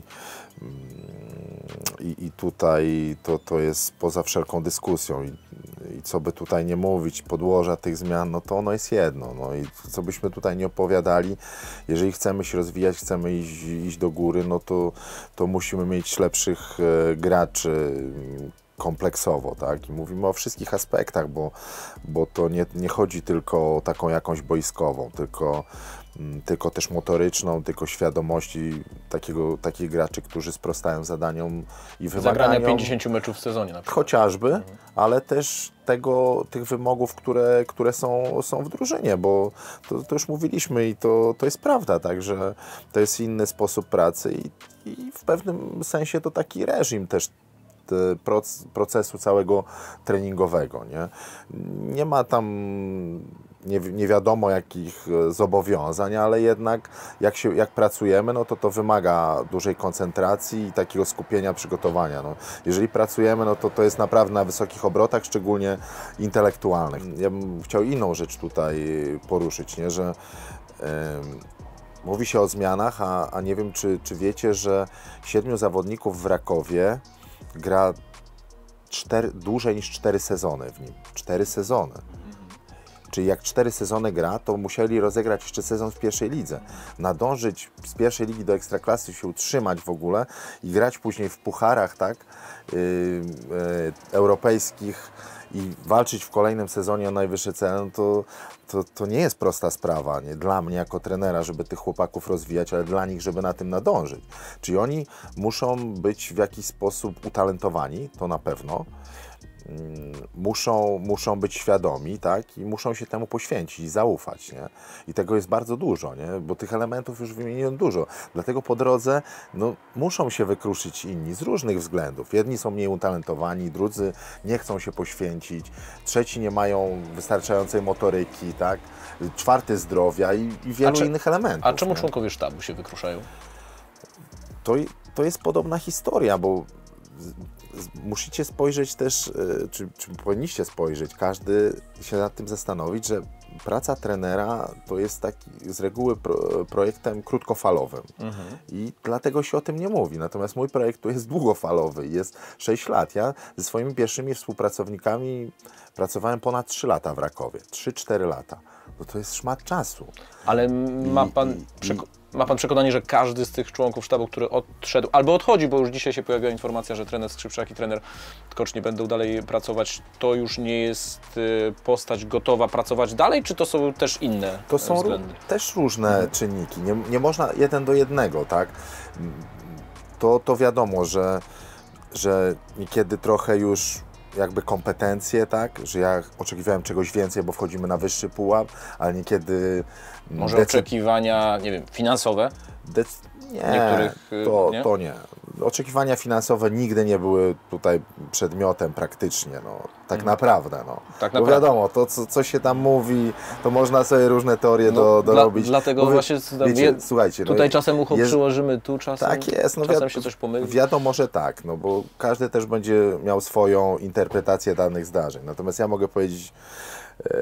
i, i tutaj to, to jest poza wszelką dyskusją i, i co by tutaj nie mówić, podłoża tych zmian, no to ono jest jedno, no i co byśmy tutaj nie opowiadali, jeżeli chcemy się rozwijać, chcemy iść, iść do góry, no to, to musimy mieć lepszych e, graczy, kompleksowo, tak? I mówimy o wszystkich aspektach, bo, bo to nie, nie chodzi tylko o taką jakąś boiskową, tylko, mm, tylko też motoryczną, tylko świadomości takiego, takich graczy, którzy sprostają zadaniom i Zagrania wymaganiom. pięćdziesięciu meczów w sezonie na przykład. Chociażby, ale też tego, tych wymogów, które, które są, są w drużynie, bo to, to już mówiliśmy i to, to jest prawda, tak, że to jest inny sposób pracy i, i w pewnym sensie to taki reżim też procesu całego treningowego, nie? Nie ma tam nie, nie wiadomo jakich zobowiązań, ale jednak jak, się, jak pracujemy, no to to wymaga dużej koncentracji i takiego skupienia, przygotowania. No, jeżeli pracujemy, no to to jest naprawdę na wysokich obrotach, szczególnie intelektualnych. Ja bym chciał inną rzecz tutaj poruszyć, nie? Że yy, mówi się o zmianach, a, a nie wiem, czy, czy wiecie, że siedmiu zawodników w Rakowie gra cztery, dłużej niż cztery sezony w nim. Cztery sezony. Czyli jak cztery sezony gra, to musieli rozegrać jeszcze sezon w pierwszej lidze. Nadążyć z pierwszej ligi do Ekstraklasy, się utrzymać w ogóle i grać później w pucharach, tak, yy, yy, europejskich i walczyć w kolejnym sezonie o najwyższe cele, no to, to, to nie jest prosta sprawa, nie? Dla mnie jako trenera, żeby tych chłopaków rozwijać, ale dla nich, żeby na tym nadążyć. Czyli oni muszą być w jakiś sposób utalentowani, to na pewno. Muszą, muszą być świadomi, tak? I muszą się temu poświęcić i zaufać, nie? I tego jest bardzo dużo, nie? Bo tych elementów już wymieniłem dużo. Dlatego po drodze no, muszą się wykruszyć inni z różnych względów. Jedni są mniej utalentowani, drudzy nie chcą się poświęcić, trzeci nie mają wystarczającej motoryki, tak? Czwarty zdrowia i, i wielu czy, innych elementów. A czemu nie? członkowie sztabu się wykruszają? To, to jest podobna historia, bo musicie spojrzeć też, czy, czy powinniście spojrzeć, każdy się nad tym zastanowić, że praca trenera to jest taki z reguły pro, projektem krótkofalowym mhm. i dlatego się o tym nie mówi. Natomiast mój projekt to jest długofalowy, jest sześć lat. Ja ze swoimi pierwszymi współpracownikami pracowałem ponad trzy lata w Rakowie, trzy cztery lata. No to jest szmat czasu. Ale ma pan, I, przeko i, ma pan przekonanie, że każdy z tych członków sztabu, który odszedł, albo odchodzi, bo już dzisiaj się pojawiła informacja, że trener Skrzypczak i trener Tkocz nie będą dalej pracować, to już nie jest postać gotowa pracować dalej, czy to są też inne To są względy? też różne mhm. czynniki. Nie, nie można jeden do jednego, tak? To, to wiadomo, że, że niekiedy trochę już jakby kompetencje, tak, że ja oczekiwałem czegoś więcej, bo wchodzimy na wyższy pułap, ale niekiedy... Może oczekiwania, nie wiem, finansowe? Dec... Nie, to nie, to nie. Oczekiwania finansowe nigdy nie były tutaj przedmiotem praktycznie, no, tak hmm. naprawdę, no. Tak bo naprawdę. Wiadomo, to co, co się tam mówi, to można sobie różne teorie no, do, dorobić. Dla, dlatego wy, właśnie wiecie, wie, słuchajcie, tutaj no, czasem ucho jest, przyłożymy, tu czasem, tak jest, no, czasem się coś pomyli. Wiadomo, że tak, no bo każdy też będzie miał swoją interpretację danych zdarzeń. Natomiast ja mogę powiedzieć e,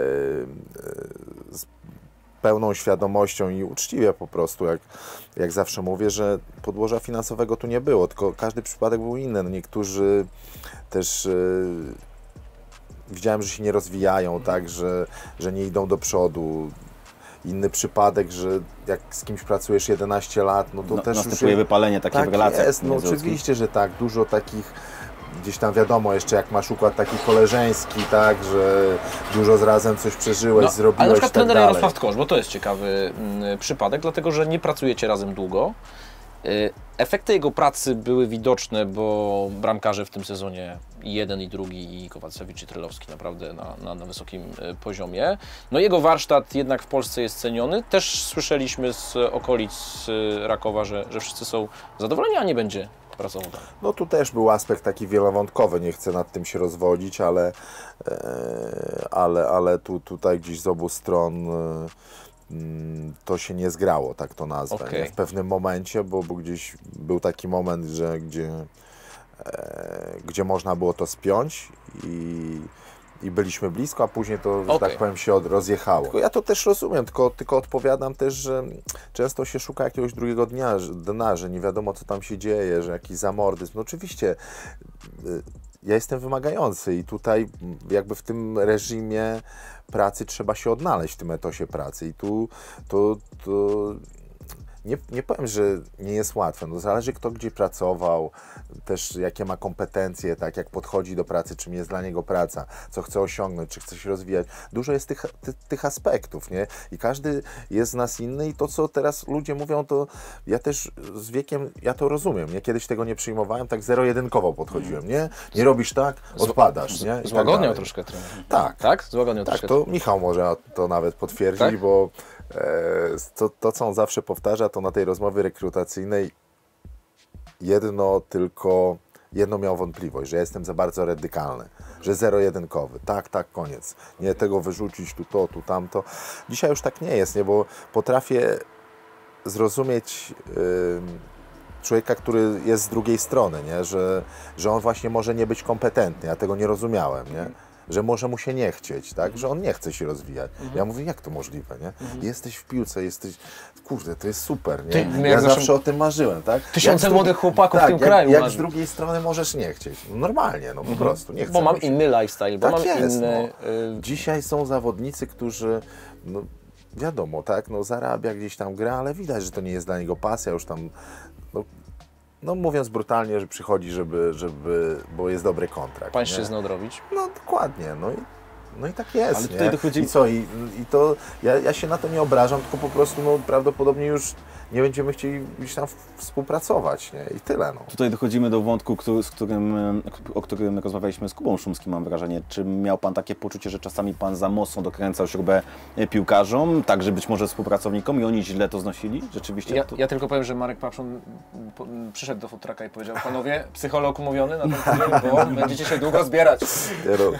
e, z pełną świadomością i uczciwie po prostu, jak, jak zawsze mówię, że podłoża finansowego tu nie było, tylko każdy przypadek był inny. No niektórzy też e, widziałem, że się nie rozwijają, tak, że, że nie idą do przodu. Inny przypadek, że jak z kimś pracujesz jedenaście lat, no to no, też następuje już wypalenie takie tak w relacjach. Jest, no oczywiście, że tak, dużo takich gdzieś tam wiadomo, jeszcze jak masz układ taki koleżeński, tak, że dużo z razem coś przeżyłeś, no, zrobiłeś. Ale na przykład tak trener dalej. Jarosław Tkocz, bo to jest ciekawy mm, przypadek, dlatego że nie pracujecie razem długo. Y, efekty jego pracy były widoczne, bo bramkarze w tym sezonie i jeden i drugi, i Kowalewicz i Trylowski naprawdę na, na, na wysokim y, poziomie. No jego warsztat jednak w Polsce jest ceniony. Też słyszeliśmy z okolic y, Rakowa, że, że wszyscy są zadowoleni, a nie będzie pracował dalej. No tu też był aspekt taki wielowątkowy, nie chcę nad tym się rozwodzić, ale, e, ale, ale tu, tutaj gdzieś z obu stron e, to się nie zgrało, tak to nazwę. Okay. W pewnym momencie, bo, bo gdzieś był taki moment, że gdzie, e, gdzie można było to spiąć i i byliśmy blisko, a później to, okay. że tak powiem, się od, rozjechało. Tylko ja to też rozumiem, tylko, tylko odpowiadam też, że często się szuka jakiegoś drugiego dnia, dna, że nie wiadomo, co tam się dzieje, że jakiś zamordyzm. No oczywiście ja jestem wymagający i tutaj jakby w tym reżimie pracy trzeba się odnaleźć, w tym etosie pracy i tu to, to Nie, nie powiem, że nie jest łatwe, no zależy kto gdzie pracował, też jakie ma kompetencje, tak jak podchodzi do pracy, czym jest dla niego praca, co chce osiągnąć, czy chce się rozwijać. Dużo jest tych, ty, tych aspektów, nie? I każdy jest z nas inny i to, co teraz ludzie mówią, to ja też z wiekiem, ja to rozumiem, nie? Kiedyś tego nie przyjmowałem, tak zero-jedynkowo podchodziłem, nie? Nie robisz tak, odpadasz, nie? I Złagodniał tak troszkę trener. Tak. Tak? Złagodniał tak, troszkę. to Michał może to nawet potwierdzić, tak? Bo To, to, co on zawsze powtarza, to na tej rozmowie rekrutacyjnej jedno tylko, jedno miał wątpliwość, że ja jestem za bardzo radykalny, że zero-jedynkowy, tak, tak, koniec. Nie tego wyrzucić, tu to, tu tamto. Dzisiaj już tak nie jest, nie, bo potrafię zrozumieć yy, człowieka, który jest z drugiej strony, nie, że, że on właśnie może nie być kompetentny, ja tego nie rozumiałem, nie. Że może mu się nie chcieć, tak? Że on nie chce się rozwijać. Mhm. Ja mówię, jak to możliwe, nie? Mhm. Jesteś w piłce, jesteś... Kurde, to jest super, nie? Ty, ja zawsze naszym... o tym marzyłem, tak? Tysiące jak młodych chłopaków tak, w tym jak, kraju. Jak z drugiej strony możesz nie chcieć? No normalnie, no po mhm. prostu, nie chcę. Bo mam inny lifestyle, bo tak mam jest, inny... No. Dzisiaj są zawodnicy, którzy... No, wiadomo, tak? No zarabia gdzieś tam gra, ale widać, że to nie jest dla niego pasja, już tam... No, No mówiąc brutalnie, że przychodzi, żeby, żeby, bo jest dobry kontrakt. Pańszczyznę odrobić. No dokładnie, no i, no i tak jest, ale tutaj nie? Dochodzi... I co, i, i to, ja, ja się na to nie obrażam, tylko po prostu no, prawdopodobnie już nie będziemy chcieli gdzieś tam współpracować, nie? I tyle, no. Tutaj dochodzimy do wątku, który, z którym, o którym rozmawialiśmy z Kubą Szumskim, mam wrażenie. Czy miał Pan takie poczucie, że czasami Pan za mocno dokręcał śrubę piłkarzom, także być może współpracownikom i oni źle to znosili? Rzeczywiście? Ja, to... ja tylko powiem, że Marek Papszun przyszedł do Food Trucka i powiedział: panowie, psycholog umówiony na ten tydzień, bo będziecie się długo zbierać. Nie, no,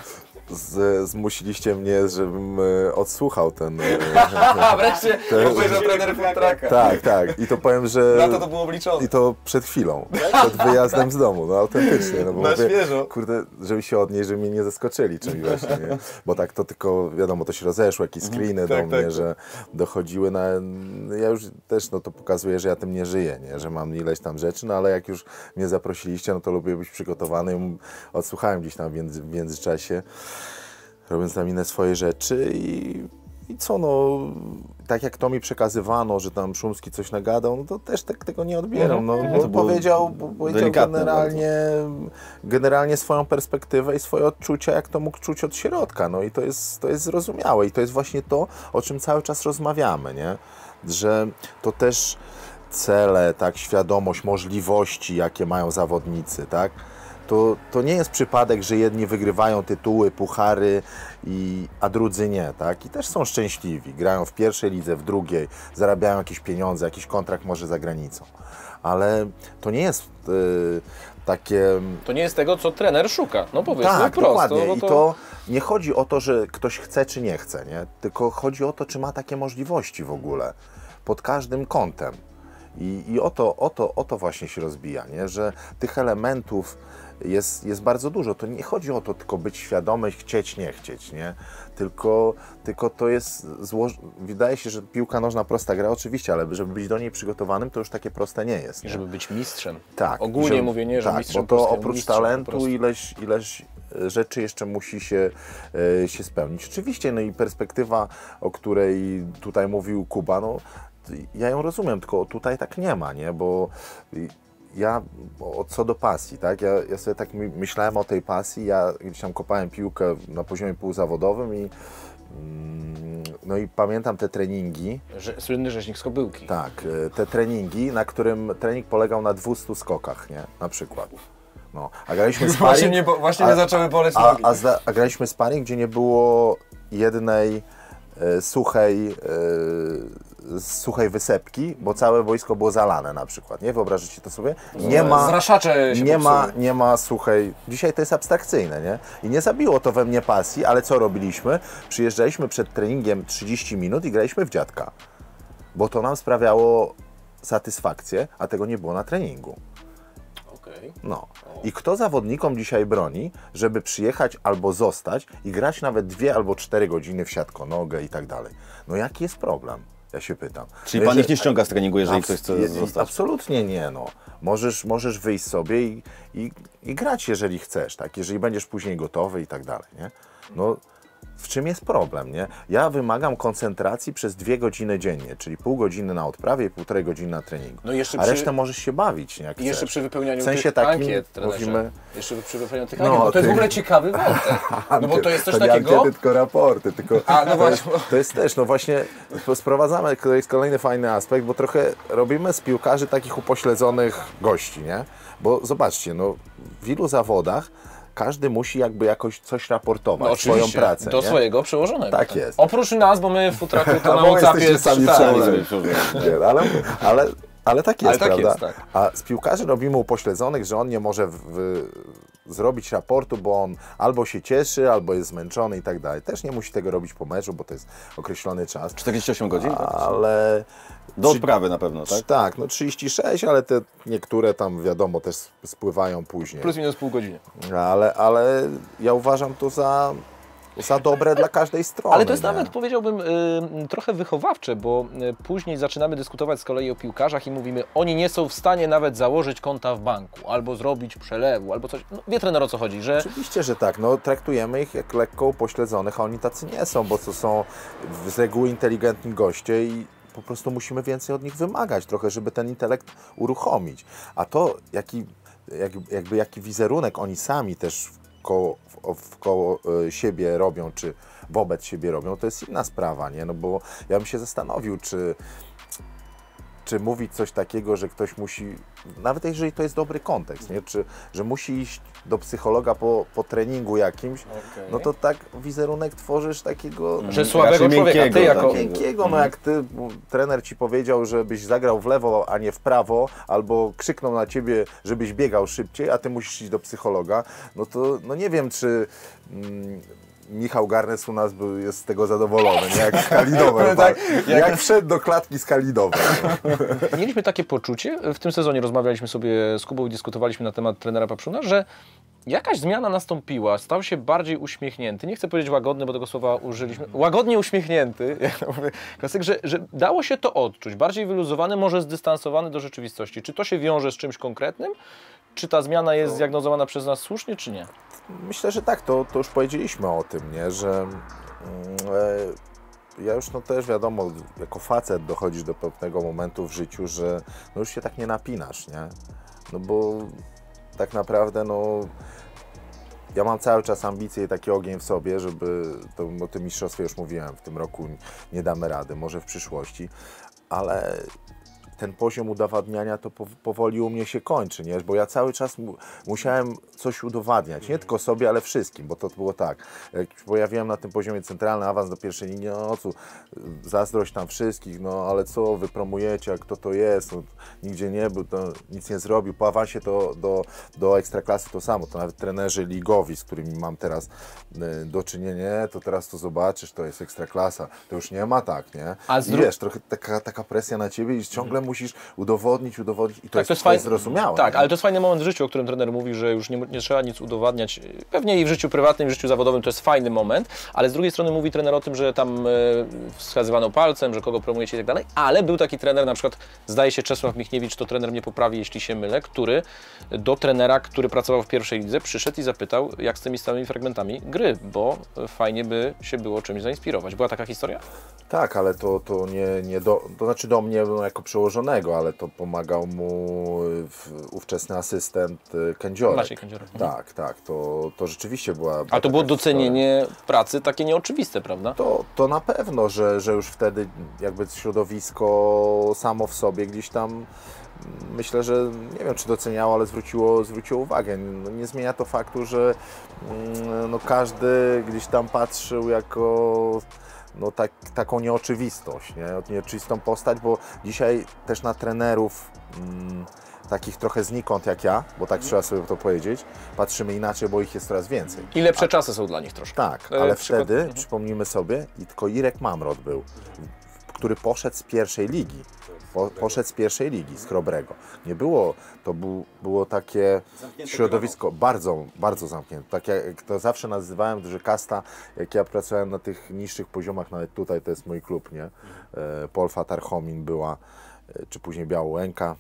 z, zmusiliście mnie, żebym e, odsłuchał ten... E, A wreszcie obejrzał trener Futraka. tak, tak. I to powiem, że... Na to to było obliczone. I to przed chwilą, przed wyjazdem z domu, no autentycznie. No bo Na mówię, świeżo. Kurde, żeby się odnieść, żeby mnie nie zaskoczyli czymś właśnie, nie? Bo tak to tylko, wiadomo, to się rozeszło, jakieś screeny do tak, mnie, tak. że dochodziły na... Ja już też, no to pokazuje, że ja tym nie żyję, nie? Że mam ileś tam rzeczy, no ale jak już mnie zaprosiliście, no to lubię być przygotowany. Odsłuchałem gdzieś tam w, między, w międzyczasie, robiąc tam inne swoje rzeczy i, i co, no, tak jak to mi przekazywano, że tam Szumski coś nagadał, no to też tak tego nie odbieram, no, Mhm. bo To było powiedział, bo powiedział delikatne generalnie, generalnie swoją perspektywę i swoje odczucia, jak to mógł czuć od środka, no i to jest, to jest zrozumiałe i to jest właśnie to, o czym cały czas rozmawiamy, nie, że to też cele, tak, świadomość, możliwości, jakie mają zawodnicy, tak, To, to nie jest przypadek, że jedni wygrywają tytuły, puchary, i, a drudzy nie, tak? I też są szczęśliwi, grają w pierwszej lidze, w drugiej, zarabiają jakieś pieniądze, jakiś kontrakt może za granicą. Ale to nie jest y, takie... To nie jest tego, co trener szuka. No powiedzmy Tak, prosto. dokładnie. No I to... to nie chodzi o to, że ktoś chce czy nie chce, nie? Tylko chodzi o to, czy ma takie możliwości w ogóle, pod każdym kątem. I, i o, to, o, to, o to właśnie się rozbija, nie? Że tych elementów jest, jest bardzo dużo. To nie chodzi o to tylko być świadomy, chcieć, nie chcieć, nie? Tylko, tylko to jest, złoż... wydaje się, że piłka nożna prosta gra, oczywiście, ale żeby być do niej przygotowanym, to już takie proste nie jest. I Nie? żeby być mistrzem. Tak. Ogólnie żeby... mówię, nie, że tak, mistrzem bo to polskiego, oprócz mistrzem po talentu prostu. ileś, ileś rzeczy jeszcze musi się, e, się spełnić. Oczywiście, no i perspektywa, o której tutaj mówił Kuba, no ja ją rozumiem, tylko tutaj tak nie ma, nie? Bo ja, bo co do pasji, tak? Ja, ja sobie tak my, myślałem o tej pasji, ja gdzieś tam kopałem piłkę na poziomie półzawodowym i mm, no i pamiętam te treningi. Że, słynny rzeźnik z Kobyłki. Tak, te treningi, na którym trening polegał na dwustu skokach, nie? Na przykład. No, a graliśmy sparring, Właśnie nie, bo- właśnie nie a- zaczęły boleć a, nogi. a, zda, a graliśmy sparring, gdzie nie było jednej e, suchej, e, suchej wysepki, bo całe wojsko było zalane na przykład, nie? Wyobraźcie to sobie? Nie ma, Zraszacze się nie ma, popsuły. nie ma suchej, dzisiaj to jest abstrakcyjne, nie? I nie zabiło to we mnie pasji, ale co robiliśmy? Przyjeżdżaliśmy przed treningiem trzydzieści minut i graliśmy w dziadka, bo to nam sprawiało satysfakcję, a tego nie było na treningu. Okej. No. I kto zawodnikom dzisiaj broni, żeby przyjechać albo zostać i grać nawet dwie albo cztery godziny w siatkonogę i tak dalej? No jaki jest problem? Ja się pytam. Czyli No pan jeżeli- ich nie ściąga z treningu, jeżeli Abs- ktoś chce je- zostać? Absolutnie nie, no. Możesz, możesz wyjść sobie i, i, i grać, jeżeli chcesz, tak? Jeżeli będziesz później gotowy i tak dalej, nie? No, w czym jest problem, nie? Ja wymagam koncentracji przez dwie godziny dziennie, czyli pół godziny na odprawie i półtorej godziny na treningu. No i jeszcze A przy- resztę możesz się bawić, nie? Jak I jeszcze chcesz. przy wypełnianiu W sensie tych takim ankiet, trenerze. mówimy- Jeszcze przy wypełnianiu tych No, ankiet, bo to jest ty- w ogóle ciekawy wątek. No bo to jest coś nie takiego... ankiety, tylko raporty, tylko A, no to, jest, właśnie. to jest też, no właśnie sprowadzamy, to jest kolejny fajny aspekt, bo trochę robimy z piłkarzy takich upośledzonych gości, nie? Bo zobaczcie, no w wielu zawodach każdy musi jakby jakoś coś raportować, No swoją oczywiście, pracę, do nie? swojego przełożonego. Tak jest. Oprócz nas, bo my w Futraku to na bo WhatsAppie jesteście sami czytamy. przełożeni. Nie, ale, ale, ale tak jest, Ale tak prawda? jest, tak. A z piłkarzy robimy upośledzonych, że on nie może w, w, zrobić raportu, bo on albo się cieszy, albo jest zmęczony i tak dalej. Też nie musi tego robić po meczu, bo to jest określony czas. czterdzieści osiem godzin? Tak? Ale... Do odprawy na pewno, tak? Tak, no trzydzieści sześć, ale te niektóre tam wiadomo też spływają później. Plus minus pół godziny. Ale, ale ja uważam to za, za dobre dla każdej strony. Ale to jest nie? nawet, powiedziałbym, y, trochę wychowawcze, bo y, później zaczynamy dyskutować z kolei o piłkarzach i mówimy, oni nie są w stanie nawet założyć konta w banku, albo zrobić przelewu, albo coś. No, wie trener, o co chodzi, że Oczywiście, że tak. No, traktujemy ich jak lekko upośledzonych, a oni tacy nie są, bo to są z reguły inteligentni goście i po prostu musimy więcej od nich wymagać trochę, żeby ten intelekt uruchomić. A to, jaki, jak, jakby jaki wizerunek oni sami też wkoło, wkoło e, siebie robią, czy wobec siebie robią, to jest inna sprawa, nie? No bo ja bym się zastanowił, czy czy mówić coś takiego, że ktoś musi, nawet jeżeli to jest dobry kontekst, nie? Czy, że musi iść do psychologa po, po treningu jakimś, Okej. no to tak wizerunek tworzysz takiego że słabego raczej człowieka, ty miękkiego, jako... tak. miękkiego, no jak ty, bo trener ci powiedział, żebyś zagrał w lewo, a nie w prawo, albo krzyknął na ciebie, żebyś biegał szybciej, a ty musisz iść do psychologa, no to no nie wiem, czy... Mm, Michał Garnes u nas był, jest z tego zadowolony, nie? Jak Kalinowe. tak, jak... jak wszedł do klatki z Kalinowe. Mieliśmy takie poczucie, w tym sezonie rozmawialiśmy sobie z Kubą i dyskutowaliśmy na temat trenera Papszuna, że jakaś zmiana nastąpiła, stał się bardziej uśmiechnięty, nie chcę powiedzieć łagodny, bo tego słowa użyliśmy, łagodnie uśmiechnięty, klasyk, że, że dało się to odczuć, bardziej wyluzowany, może zdystansowany do rzeczywistości. Czy to się wiąże z czymś konkretnym? Czy ta zmiana jest zdiagnozowana przez nas słusznie, czy nie? Myślę, że tak, to, to już powiedzieliśmy o tym, nie? Że mm, e, ja już no też wiadomo, jako facet dochodzisz do pewnego momentu w życiu, że no już się tak nie napinasz, nie? No bo tak naprawdę no ja mam cały czas ambicje i taki ogień w sobie, żeby, to, o tym mistrzostwie już mówiłem, w tym roku nie damy rady, może w przyszłości, ale ten poziom udowadniania to powoli u mnie się kończy, nie? Bo ja cały czas mu musiałem coś udowadniać, nie tylko sobie, ale wszystkim, bo to było tak, jak pojawiłem na tym poziomie centralny awans do pierwszej linii, no co, zazdrość tam wszystkich, no ale co wy promujecie, a kto to jest, no, nigdzie nie był, to nic nie zrobił, po awansie to do, do Ekstraklasy to samo, to nawet trenerzy ligowi, z którymi mam teraz y, do czynienia, to teraz to zobaczysz, to jest Ekstraklasa, to już nie ma tak, nie? A I wiesz, trochę taka, taka presja na ciebie i ciągle musisz udowodnić, udowodnić i to, tak, jest, to jest, to jest fajne, zrozumiałe. Tak, nie? ale to jest fajny moment w życiu, o którym trener mówi, że już nie, nie trzeba nic udowadniać. Pewnie i w życiu prywatnym, i w życiu zawodowym to jest fajny moment, ale z drugiej strony mówi trener o tym, że tam e, wskazywano palcem, że kogo promujecie i tak dalej, ale był taki trener, na przykład zdaje się Czesław Michniewicz, to trener mnie poprawi, jeśli się mylę, który do trenera, który pracował w pierwszej lidze, przyszedł i zapytał, jak z tymi stałymi fragmentami gry, bo fajnie by się było czymś zainspirować. Była taka historia? Tak, ale to, to nie, nie do, to znaczy do mnie no, jako przełożonego, ale to pomagał mu w, ówczesny asystent Kędziorek. Maciej Kędziorek. Tak, tak, to, to rzeczywiście była... była Ale to było taka docenienie historia. pracy takie nieoczywiste, prawda? To, to na pewno, że, że już wtedy jakby środowisko samo w sobie gdzieś tam, myślę, że nie wiem czy doceniało, ale zwróciło, zwróciło uwagę. No, nie zmienia to faktu, że no, każdy gdzieś tam patrzył jako no, tak, taką nieoczywistość, nie? Nieoczywistą postać, bo dzisiaj też na trenerów mm, takich trochę znikąd jak ja, bo tak trzeba sobie to powiedzieć, patrzymy inaczej, bo ich jest coraz więcej. I lepsze A, czasy są dla nich troszkę. Tak, ale e, wtedy, mhm. przypomnijmy sobie, i tylko Irek Mamrot był, który poszedł z pierwszej ligi. Po, poszedł z pierwszej ligi, z Chrobrego. Nie było, to był, było takie zamknięte środowisko grono. bardzo, bardzo zamknięte. Tak jak to zawsze nazywałem, że kasta, jak ja pracowałem na tych niższych poziomach, nawet tutaj to jest mój klub, nie? E, Polfa Tarchomin była, e, czy później Białołęka.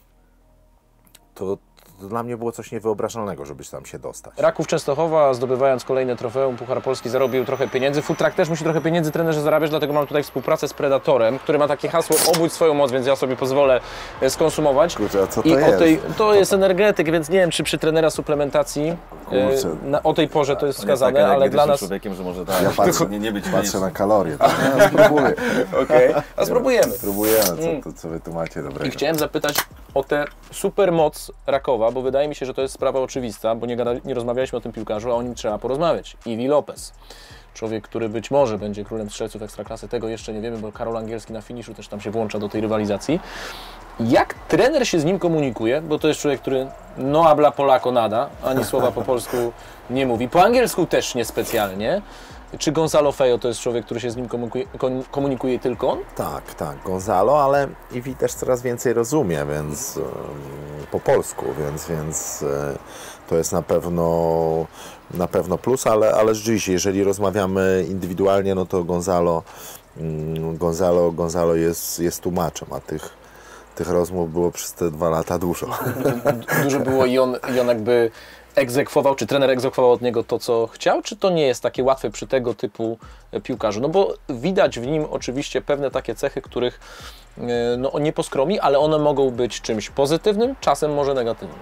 To, to dla mnie było coś niewyobrażalnego, żeby tam się dostać. Raków Częstochowa, zdobywając kolejne trofeum Puchar Polski, zarobił trochę pieniędzy. Food Truck też musi trochę pieniędzy trenerzy zarabiać, dlatego mam tutaj współpracę z Predatorem, który ma takie hasło obudź swoją moc, więc ja sobie pozwolę skonsumować. Kurczę, a co to I jest? O tej, to jest energetyk, więc nie wiem, czy przy trenera suplementacji Kurczę. na, o tej porze to jest wskazane, jest ale dla nas... człowiekiem, że może tak, ja patrzę, nie, nie być patrzę na kalorie. Tak? Ja spróbuję. Okej, okay. A spróbujemy. Spróbujemy, co, to, co wy tu macie dobrego. I chciałem zapytać o tę supermoc Rakowa, bo wydaje mi się, że to jest sprawa oczywista, bo nie, gada, nie rozmawialiśmy o tym piłkarzu, a o nim trzeba porozmawiać. Iwi Lopez. Człowiek, który być może będzie królem strzelców Ekstraklasy, tego jeszcze nie wiemy, bo Karol Angielski na finiszu też tam się włącza do tej rywalizacji. Jak trener się z nim komunikuje, bo to jest człowiek, który no habla Polako nada, ani słowa po polsku nie mówi, po angielsku też niespecjalnie. Czy Gonzalo Fejo to jest człowiek, który się z nim komunikuje, komunikuje tylko on? Tak, tak, Gonzalo, ale Iwi też coraz więcej rozumie, więc um, po polsku, więc, więc e, to jest na pewno, na pewno plus, ale, ale rzeczywiście, jeżeli rozmawiamy indywidualnie, no to Gonzalo, um, Gonzalo, Gonzalo jest, jest tłumaczem, a tych, tych rozmów było przez te dwa lata dużo. Dużo było i on, i on jakby egzekwował, czy trener egzekwował od niego to, co chciał, czy to nie jest takie łatwe przy tego typu piłkarzu? No bo widać w nim oczywiście pewne takie cechy, których no, nie poskromi, ale one mogą być czymś pozytywnym, czasem może negatywnym.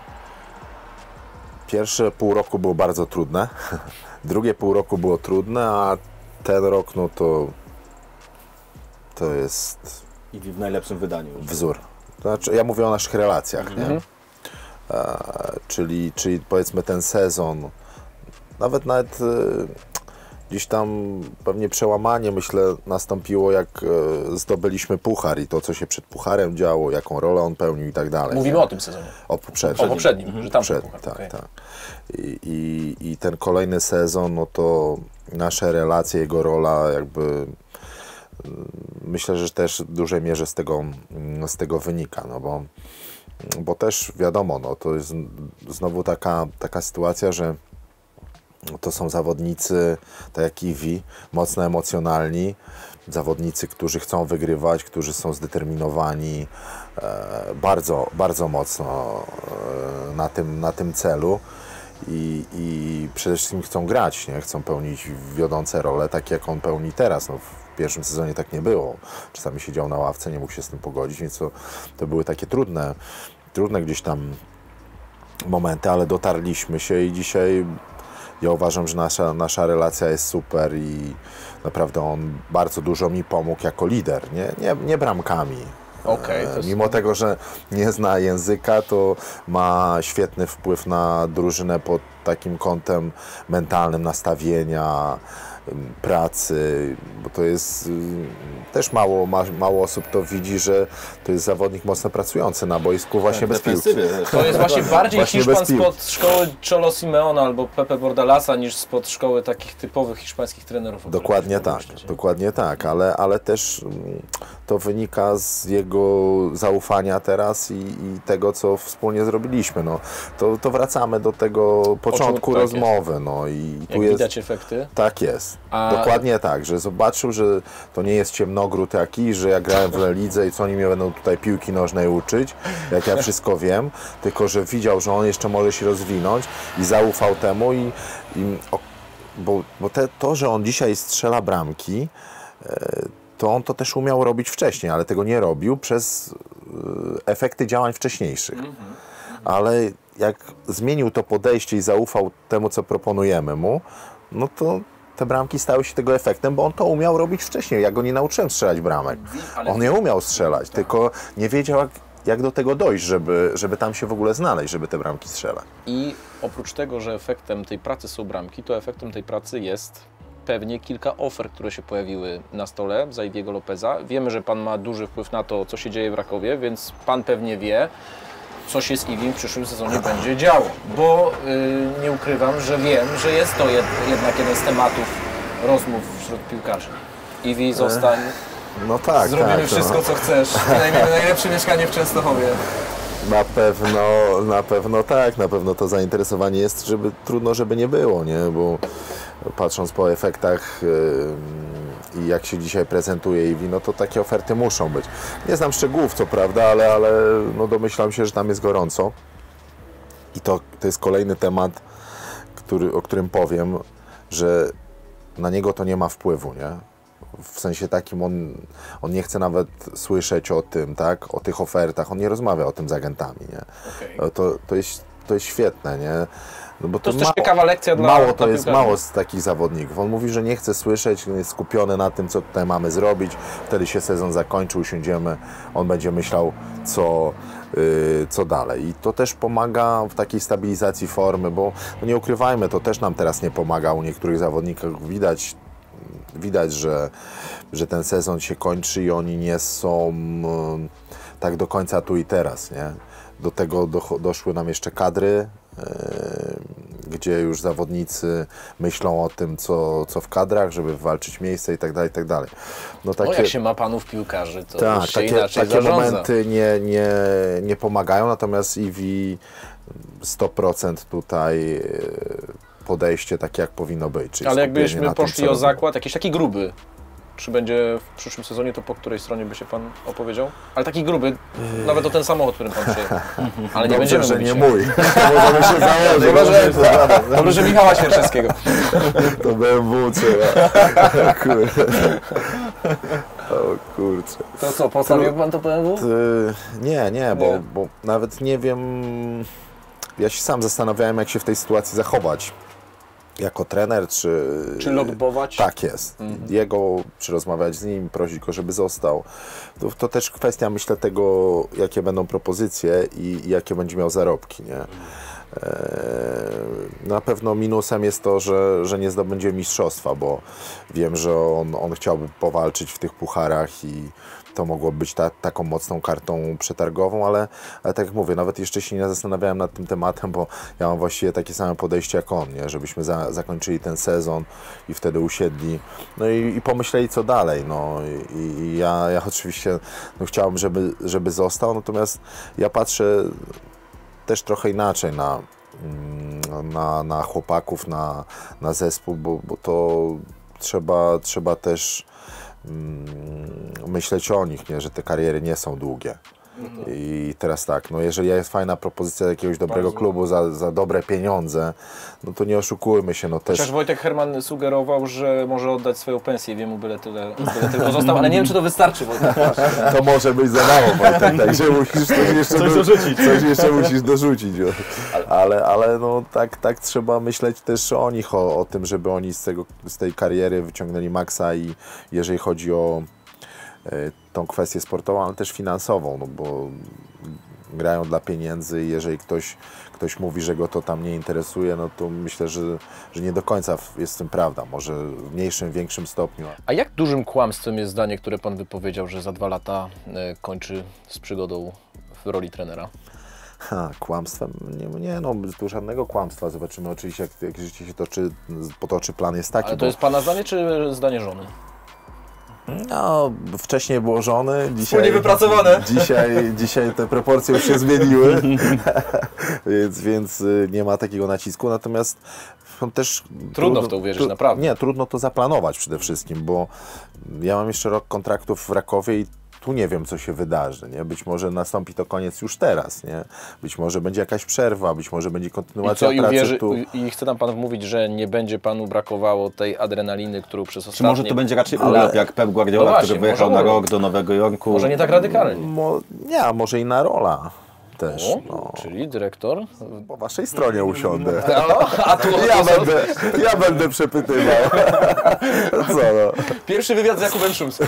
Pierwsze pół roku było bardzo trudne, drugie pół roku było trudne, a ten rok no to to jest... I w najlepszym wydaniu. Wzór. To znaczy, ja mówię o naszych relacjach, mhm. nie? E, czyli, czyli powiedzmy ten sezon, nawet nawet gdzieś tam pewnie przełamanie, myślę, nastąpiło, jak e, zdobyliśmy puchar i to, co się przed pucharem działo, jaką rolę on pełnił i tak dalej. Mówimy nie? o tym sezonie. O poprzednim. O poprzednim, mhm. że tam Poprzednim, puchar. tak, Okay. tak. I, i, I ten kolejny sezon, no to nasze relacje, jego rola jakby myślę, że też w dużej mierze z tego, z tego wynika, no bo, bo też wiadomo, no to jest znowu taka, taka sytuacja, że to są zawodnicy, tak jak Iwi, mocno emocjonalni, zawodnicy, którzy chcą wygrywać, którzy są zdeterminowani e, bardzo, bardzo mocno e, na tym, na tym celu. I, i przede wszystkim chcą grać, nie? Chcą pełnić wiodące role, tak jak on pełni teraz. No, w pierwszym sezonie tak nie było. Czasami siedział na ławce, nie mógł się z tym pogodzić, więc to, to były takie trudne, trudne gdzieś tam momenty, ale dotarliśmy się i dzisiaj ja uważam, że nasza, nasza relacja jest super i naprawdę on bardzo dużo mi pomógł jako lider, nie, nie, nie bramkami. Okay, to jest... Mimo tego, że nie zna języka, to ma świetny wpływ na drużynę pod takim kątem mentalnym, nastawienia, pracy, bo to jest też mało, mało osób to widzi, że to jest zawodnik mocno pracujący na boisku właśnie bez piłki. To jest właśnie bardziej właśnie Hiszpan spod szkoły Cholo Simeona albo Pepe Bordalasa niż spod szkoły takich typowych hiszpańskich trenerów. Dokładnie tak, dokładnie tak, ale, ale też to wynika z jego zaufania teraz i, i tego, co wspólnie zrobiliśmy. No, to, to wracamy do tego początku tak rozmowy. Jest. No, i tu Jak jest, widać efekty. Tak jest. A... Dokładnie tak, że zobaczył, że to nie jest ciemnogród jakiś, że ja grałem w Le Lidze i co oni mnie będą tutaj piłki nożnej uczyć, jak ja wszystko wiem, tylko że widział, że on jeszcze może się rozwinąć i zaufał temu i, i o, bo, bo te, to, że on dzisiaj strzela bramki, to on to też umiał robić wcześniej, ale tego nie robił przez efekty działań wcześniejszych. Ale jak zmienił to podejście i zaufał temu, co proponujemy mu, no to te bramki stały się tego efektem, bo on to umiał robić wcześniej. Ja go nie nauczyłem strzelać bramek. On nie umiał strzelać, tylko nie wiedział, jak, jak do tego dojść, żeby, żeby tam się w ogóle znaleźć, żeby te bramki strzelać. I oprócz tego, że efektem tej pracy są bramki, to efektem tej pracy jest pewnie kilka ofert, które się pojawiły na stole za Iwiego Lopeza. Wiemy, że Pan ma duży wpływ na to, co się dzieje w Rakowie, więc Pan pewnie wie, co się z Iwim w przyszłym sezonie będzie działo. Bo yy, nie ukrywam, że wiem, że jest to jed, jednak jeden z tematów rozmów wśród piłkarzy. Iwi, zostań, no tak, zrobimy tak, wszystko, no. co chcesz. Najmniej najlepsze mieszkanie w Częstochowie. Na pewno, na pewno tak, na pewno to zainteresowanie jest, żeby trudno, żeby nie było, nie? Bo patrząc po efektach yy, i jak się dzisiaj prezentuje Iwi, no to takie oferty muszą być. Nie znam szczegółów, co prawda, ale, ale no domyślam się, że tam jest gorąco. I to, to jest kolejny temat, który, o którym powiem, że na niego to nie ma wpływu, nie? W sensie takim, on, on nie chce nawet słyszeć o tym, tak? O tych ofertach, on nie rozmawia o tym z agentami, nie? Okay. To, to, jest, to jest świetne, nie? No bo to, to jest mało, też ciekawa lekcja dla Mało to dla jest, piłkarzy. mało z takich zawodników. On mówi, że nie chce słyszeć, jest skupiony na tym, co tutaj mamy zrobić. Wtedy się sezon zakończy, usiądziemy, on będzie myślał, co, yy, co dalej. I to też pomaga w takiej stabilizacji formy, bo no nie ukrywajmy, to też nam teraz nie pomaga u niektórych zawodników. Widać, widać że, że ten sezon się kończy i oni nie są yy, tak do końca tu i teraz, nie? Do tego do, doszły nam jeszcze kadry, yy, gdzie już zawodnicy myślą o tym, co, co w kadrach, żeby walczyć miejsce i tak dalej, i tak dalej. No, takie, no jak się ma panów piłkarzy, to tak, już się takie, inaczej takie zarządza. momenty nie, nie, nie pomagają, natomiast Iwi sto procent tutaj podejście takie, jak powinno być. Czyli ale jakbyśmy na tym, poszli co o robimy. zakład, jakiś taki gruby, czy będzie w przyszłym sezonie, to po której stronie by się Pan opowiedział? Ale taki gruby, nawet o ten samochód, którym Pan przyjechał. Ale nie Dobrze, będziemy że mówić. nie mój. Możemy się założyć. Chyba, że, dobrze, że Michała Świerczewskiego. To B M W trzeba. Kurde. O kurczę. To co, postawił Pan to B M W? Ty, nie, nie, bo, Nie. bo nawet nie wiem, ja się sam zastanawiałem, jak się w tej sytuacji zachować. Jako trener, czy... Czy lobbować? Tak jest. Mhm. Jego, czy rozmawiać z nim, prosić go, żeby został. To, to też kwestia, myślę, tego, jakie będą propozycje i, i jakie będzie miał zarobki, nie? Na pewno minusem jest to, że, że nie zdobędzie mistrzostwa, bo wiem, że on, on chciałby powalczyć w tych pucharach i to mogło być ta, taką mocną kartą przetargową, ale, ale tak jak mówię, nawet jeszcze się nie zastanawiałem nad tym tematem, bo ja mam właściwie takie same podejście jak on, nie? Żebyśmy za, zakończyli ten sezon i wtedy usiedli, no i, i pomyśleli co dalej, no i, i ja, ja oczywiście no, chciałem, żeby, żeby został, natomiast ja patrzę też trochę inaczej na, na, na chłopaków, na, na zespół, bo, bo to trzeba, trzeba też mm, myśleć o nich, nie? Że te kariery nie są długie. I teraz tak, no jeżeli jest fajna propozycja jakiegoś dobrego Bardzo. klubu za, za dobre pieniądze, no to nie oszukujmy się, no też... Chociaż Wojtek Herman sugerował, że może oddać swoją pensję, wiem mu byle tyle, byle tylko został, ale nie wiem, czy to wystarczy, Wojtek. To może być za mało, Wojtek, także musisz coś jeszcze Coś do- dorzucić. Coś jeszcze musisz dorzucić. Ale, ale no tak, tak trzeba myśleć też o nich, o, o tym, żeby oni z, tego, z tej kariery wyciągnęli maksa i jeżeli chodzi o e, tą kwestię sportową, ale też finansową, no bo grają dla pieniędzy i jeżeli ktoś, ktoś mówi, że go to tam nie interesuje, no to myślę, że, że nie do końca jest w tym prawda, może w mniejszym, większym stopniu. A jak dużym kłamstwem jest zdanie, które Pan wypowiedział, że za dwa lata e, kończy z przygodą w roli trenera? Ha, kłamstwem? Nie, nie, no tu żadnego kłamstwa. Zobaczymy oczywiście, jak, jak życie się toczy, potoczy. Plan jest taki. Ale to bo, jest Pana zdanie, czy zdanie żony? No, wcześniej było żony, dzisiaj, Wspólnie wypracowane. Dzisiaj, dzisiaj te proporcje już się zmieniły, więc, więc y, nie ma takiego nacisku. Natomiast no, też Trudno w to uwierzyć, naprawdę. Nie, trudno to zaplanować przede wszystkim, bo ja mam jeszcze rok kontraktów w Rakowie i tu nie wiem, co się wydarzy, nie? Być może nastąpi to koniec już teraz, nie? Być może będzie jakaś przerwa, być może będzie I kontynuacja co, i, pracy uwierzy, tu. i chce nam Pan wmówić, że nie będzie Panu brakowało tej adrenaliny, którą przez ostatnie... Czy może to będzie raczej Ale- urlop, jak Pep No Guardiola, właśnie, który wyjechał może na urlop. rok do Nowego Jorku? Może nie tak radykalnie. Mo, nie, a może inna rola też. O, No. czyli dyrektor... Po waszej stronie usiądę. No, a tu Ja będę, ja będę przepytywał. Co no? Pierwszy wywiad z Jakubem Szumskim.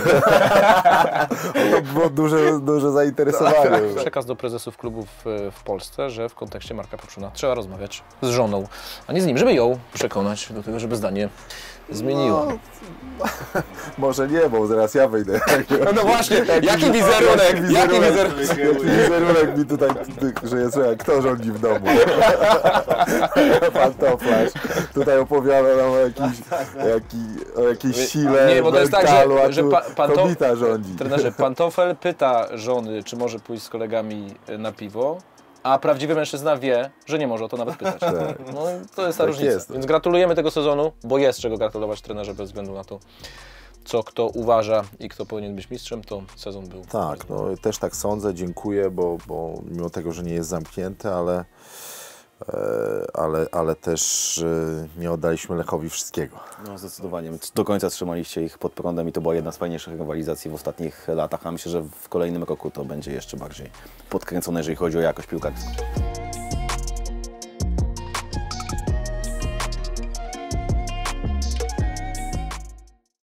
To było duże, duże zainteresowanie. Przekaz do prezesów klubów w, w Polsce, że w kontekście Marka Papszuna trzeba rozmawiać z żoną, a nie z nim, żeby ją przekonać do tego, żeby zdanie zmieniła. No, może nie, bo zaraz ja wyjdę. No właśnie, jaki Jaki wizerunek, wizerunek, jaki wizerunek. Jaki wizerunek mi tutaj, że jest, kto rządzi w domu? Pantoflarz. Tutaj opowiada nam o jakiejś, jaki, o jakiejś sile, Nie, bo to jest tak, mentalu, że, a że tu pa, pantof... kobieta rządzi. Trenerze, pantofel pyta żony, czy może pójść z kolegami na piwo, a prawdziwy mężczyzna wie, że nie może o to nawet pytać. No to jest ta Tak różnica. jest. Więc gratulujemy tego sezonu, bo jest czego gratulować trenerze bez względu na to, co kto uważa i kto powinien być mistrzem, to sezon był. Tak, no też tak sądzę, dziękuję, bo, bo mimo tego, że nie jest zamknięty, ale, e, ale, ale też e, nie oddaliśmy Lechowi wszystkiego. No zdecydowanie. Do końca trzymaliście ich pod prądem i to była jedna z fajniejszych rywalizacji w ostatnich latach, a myślę, że w kolejnym roku to będzie jeszcze bardziej podkręcone, jeżeli chodzi o jakość piłkarską.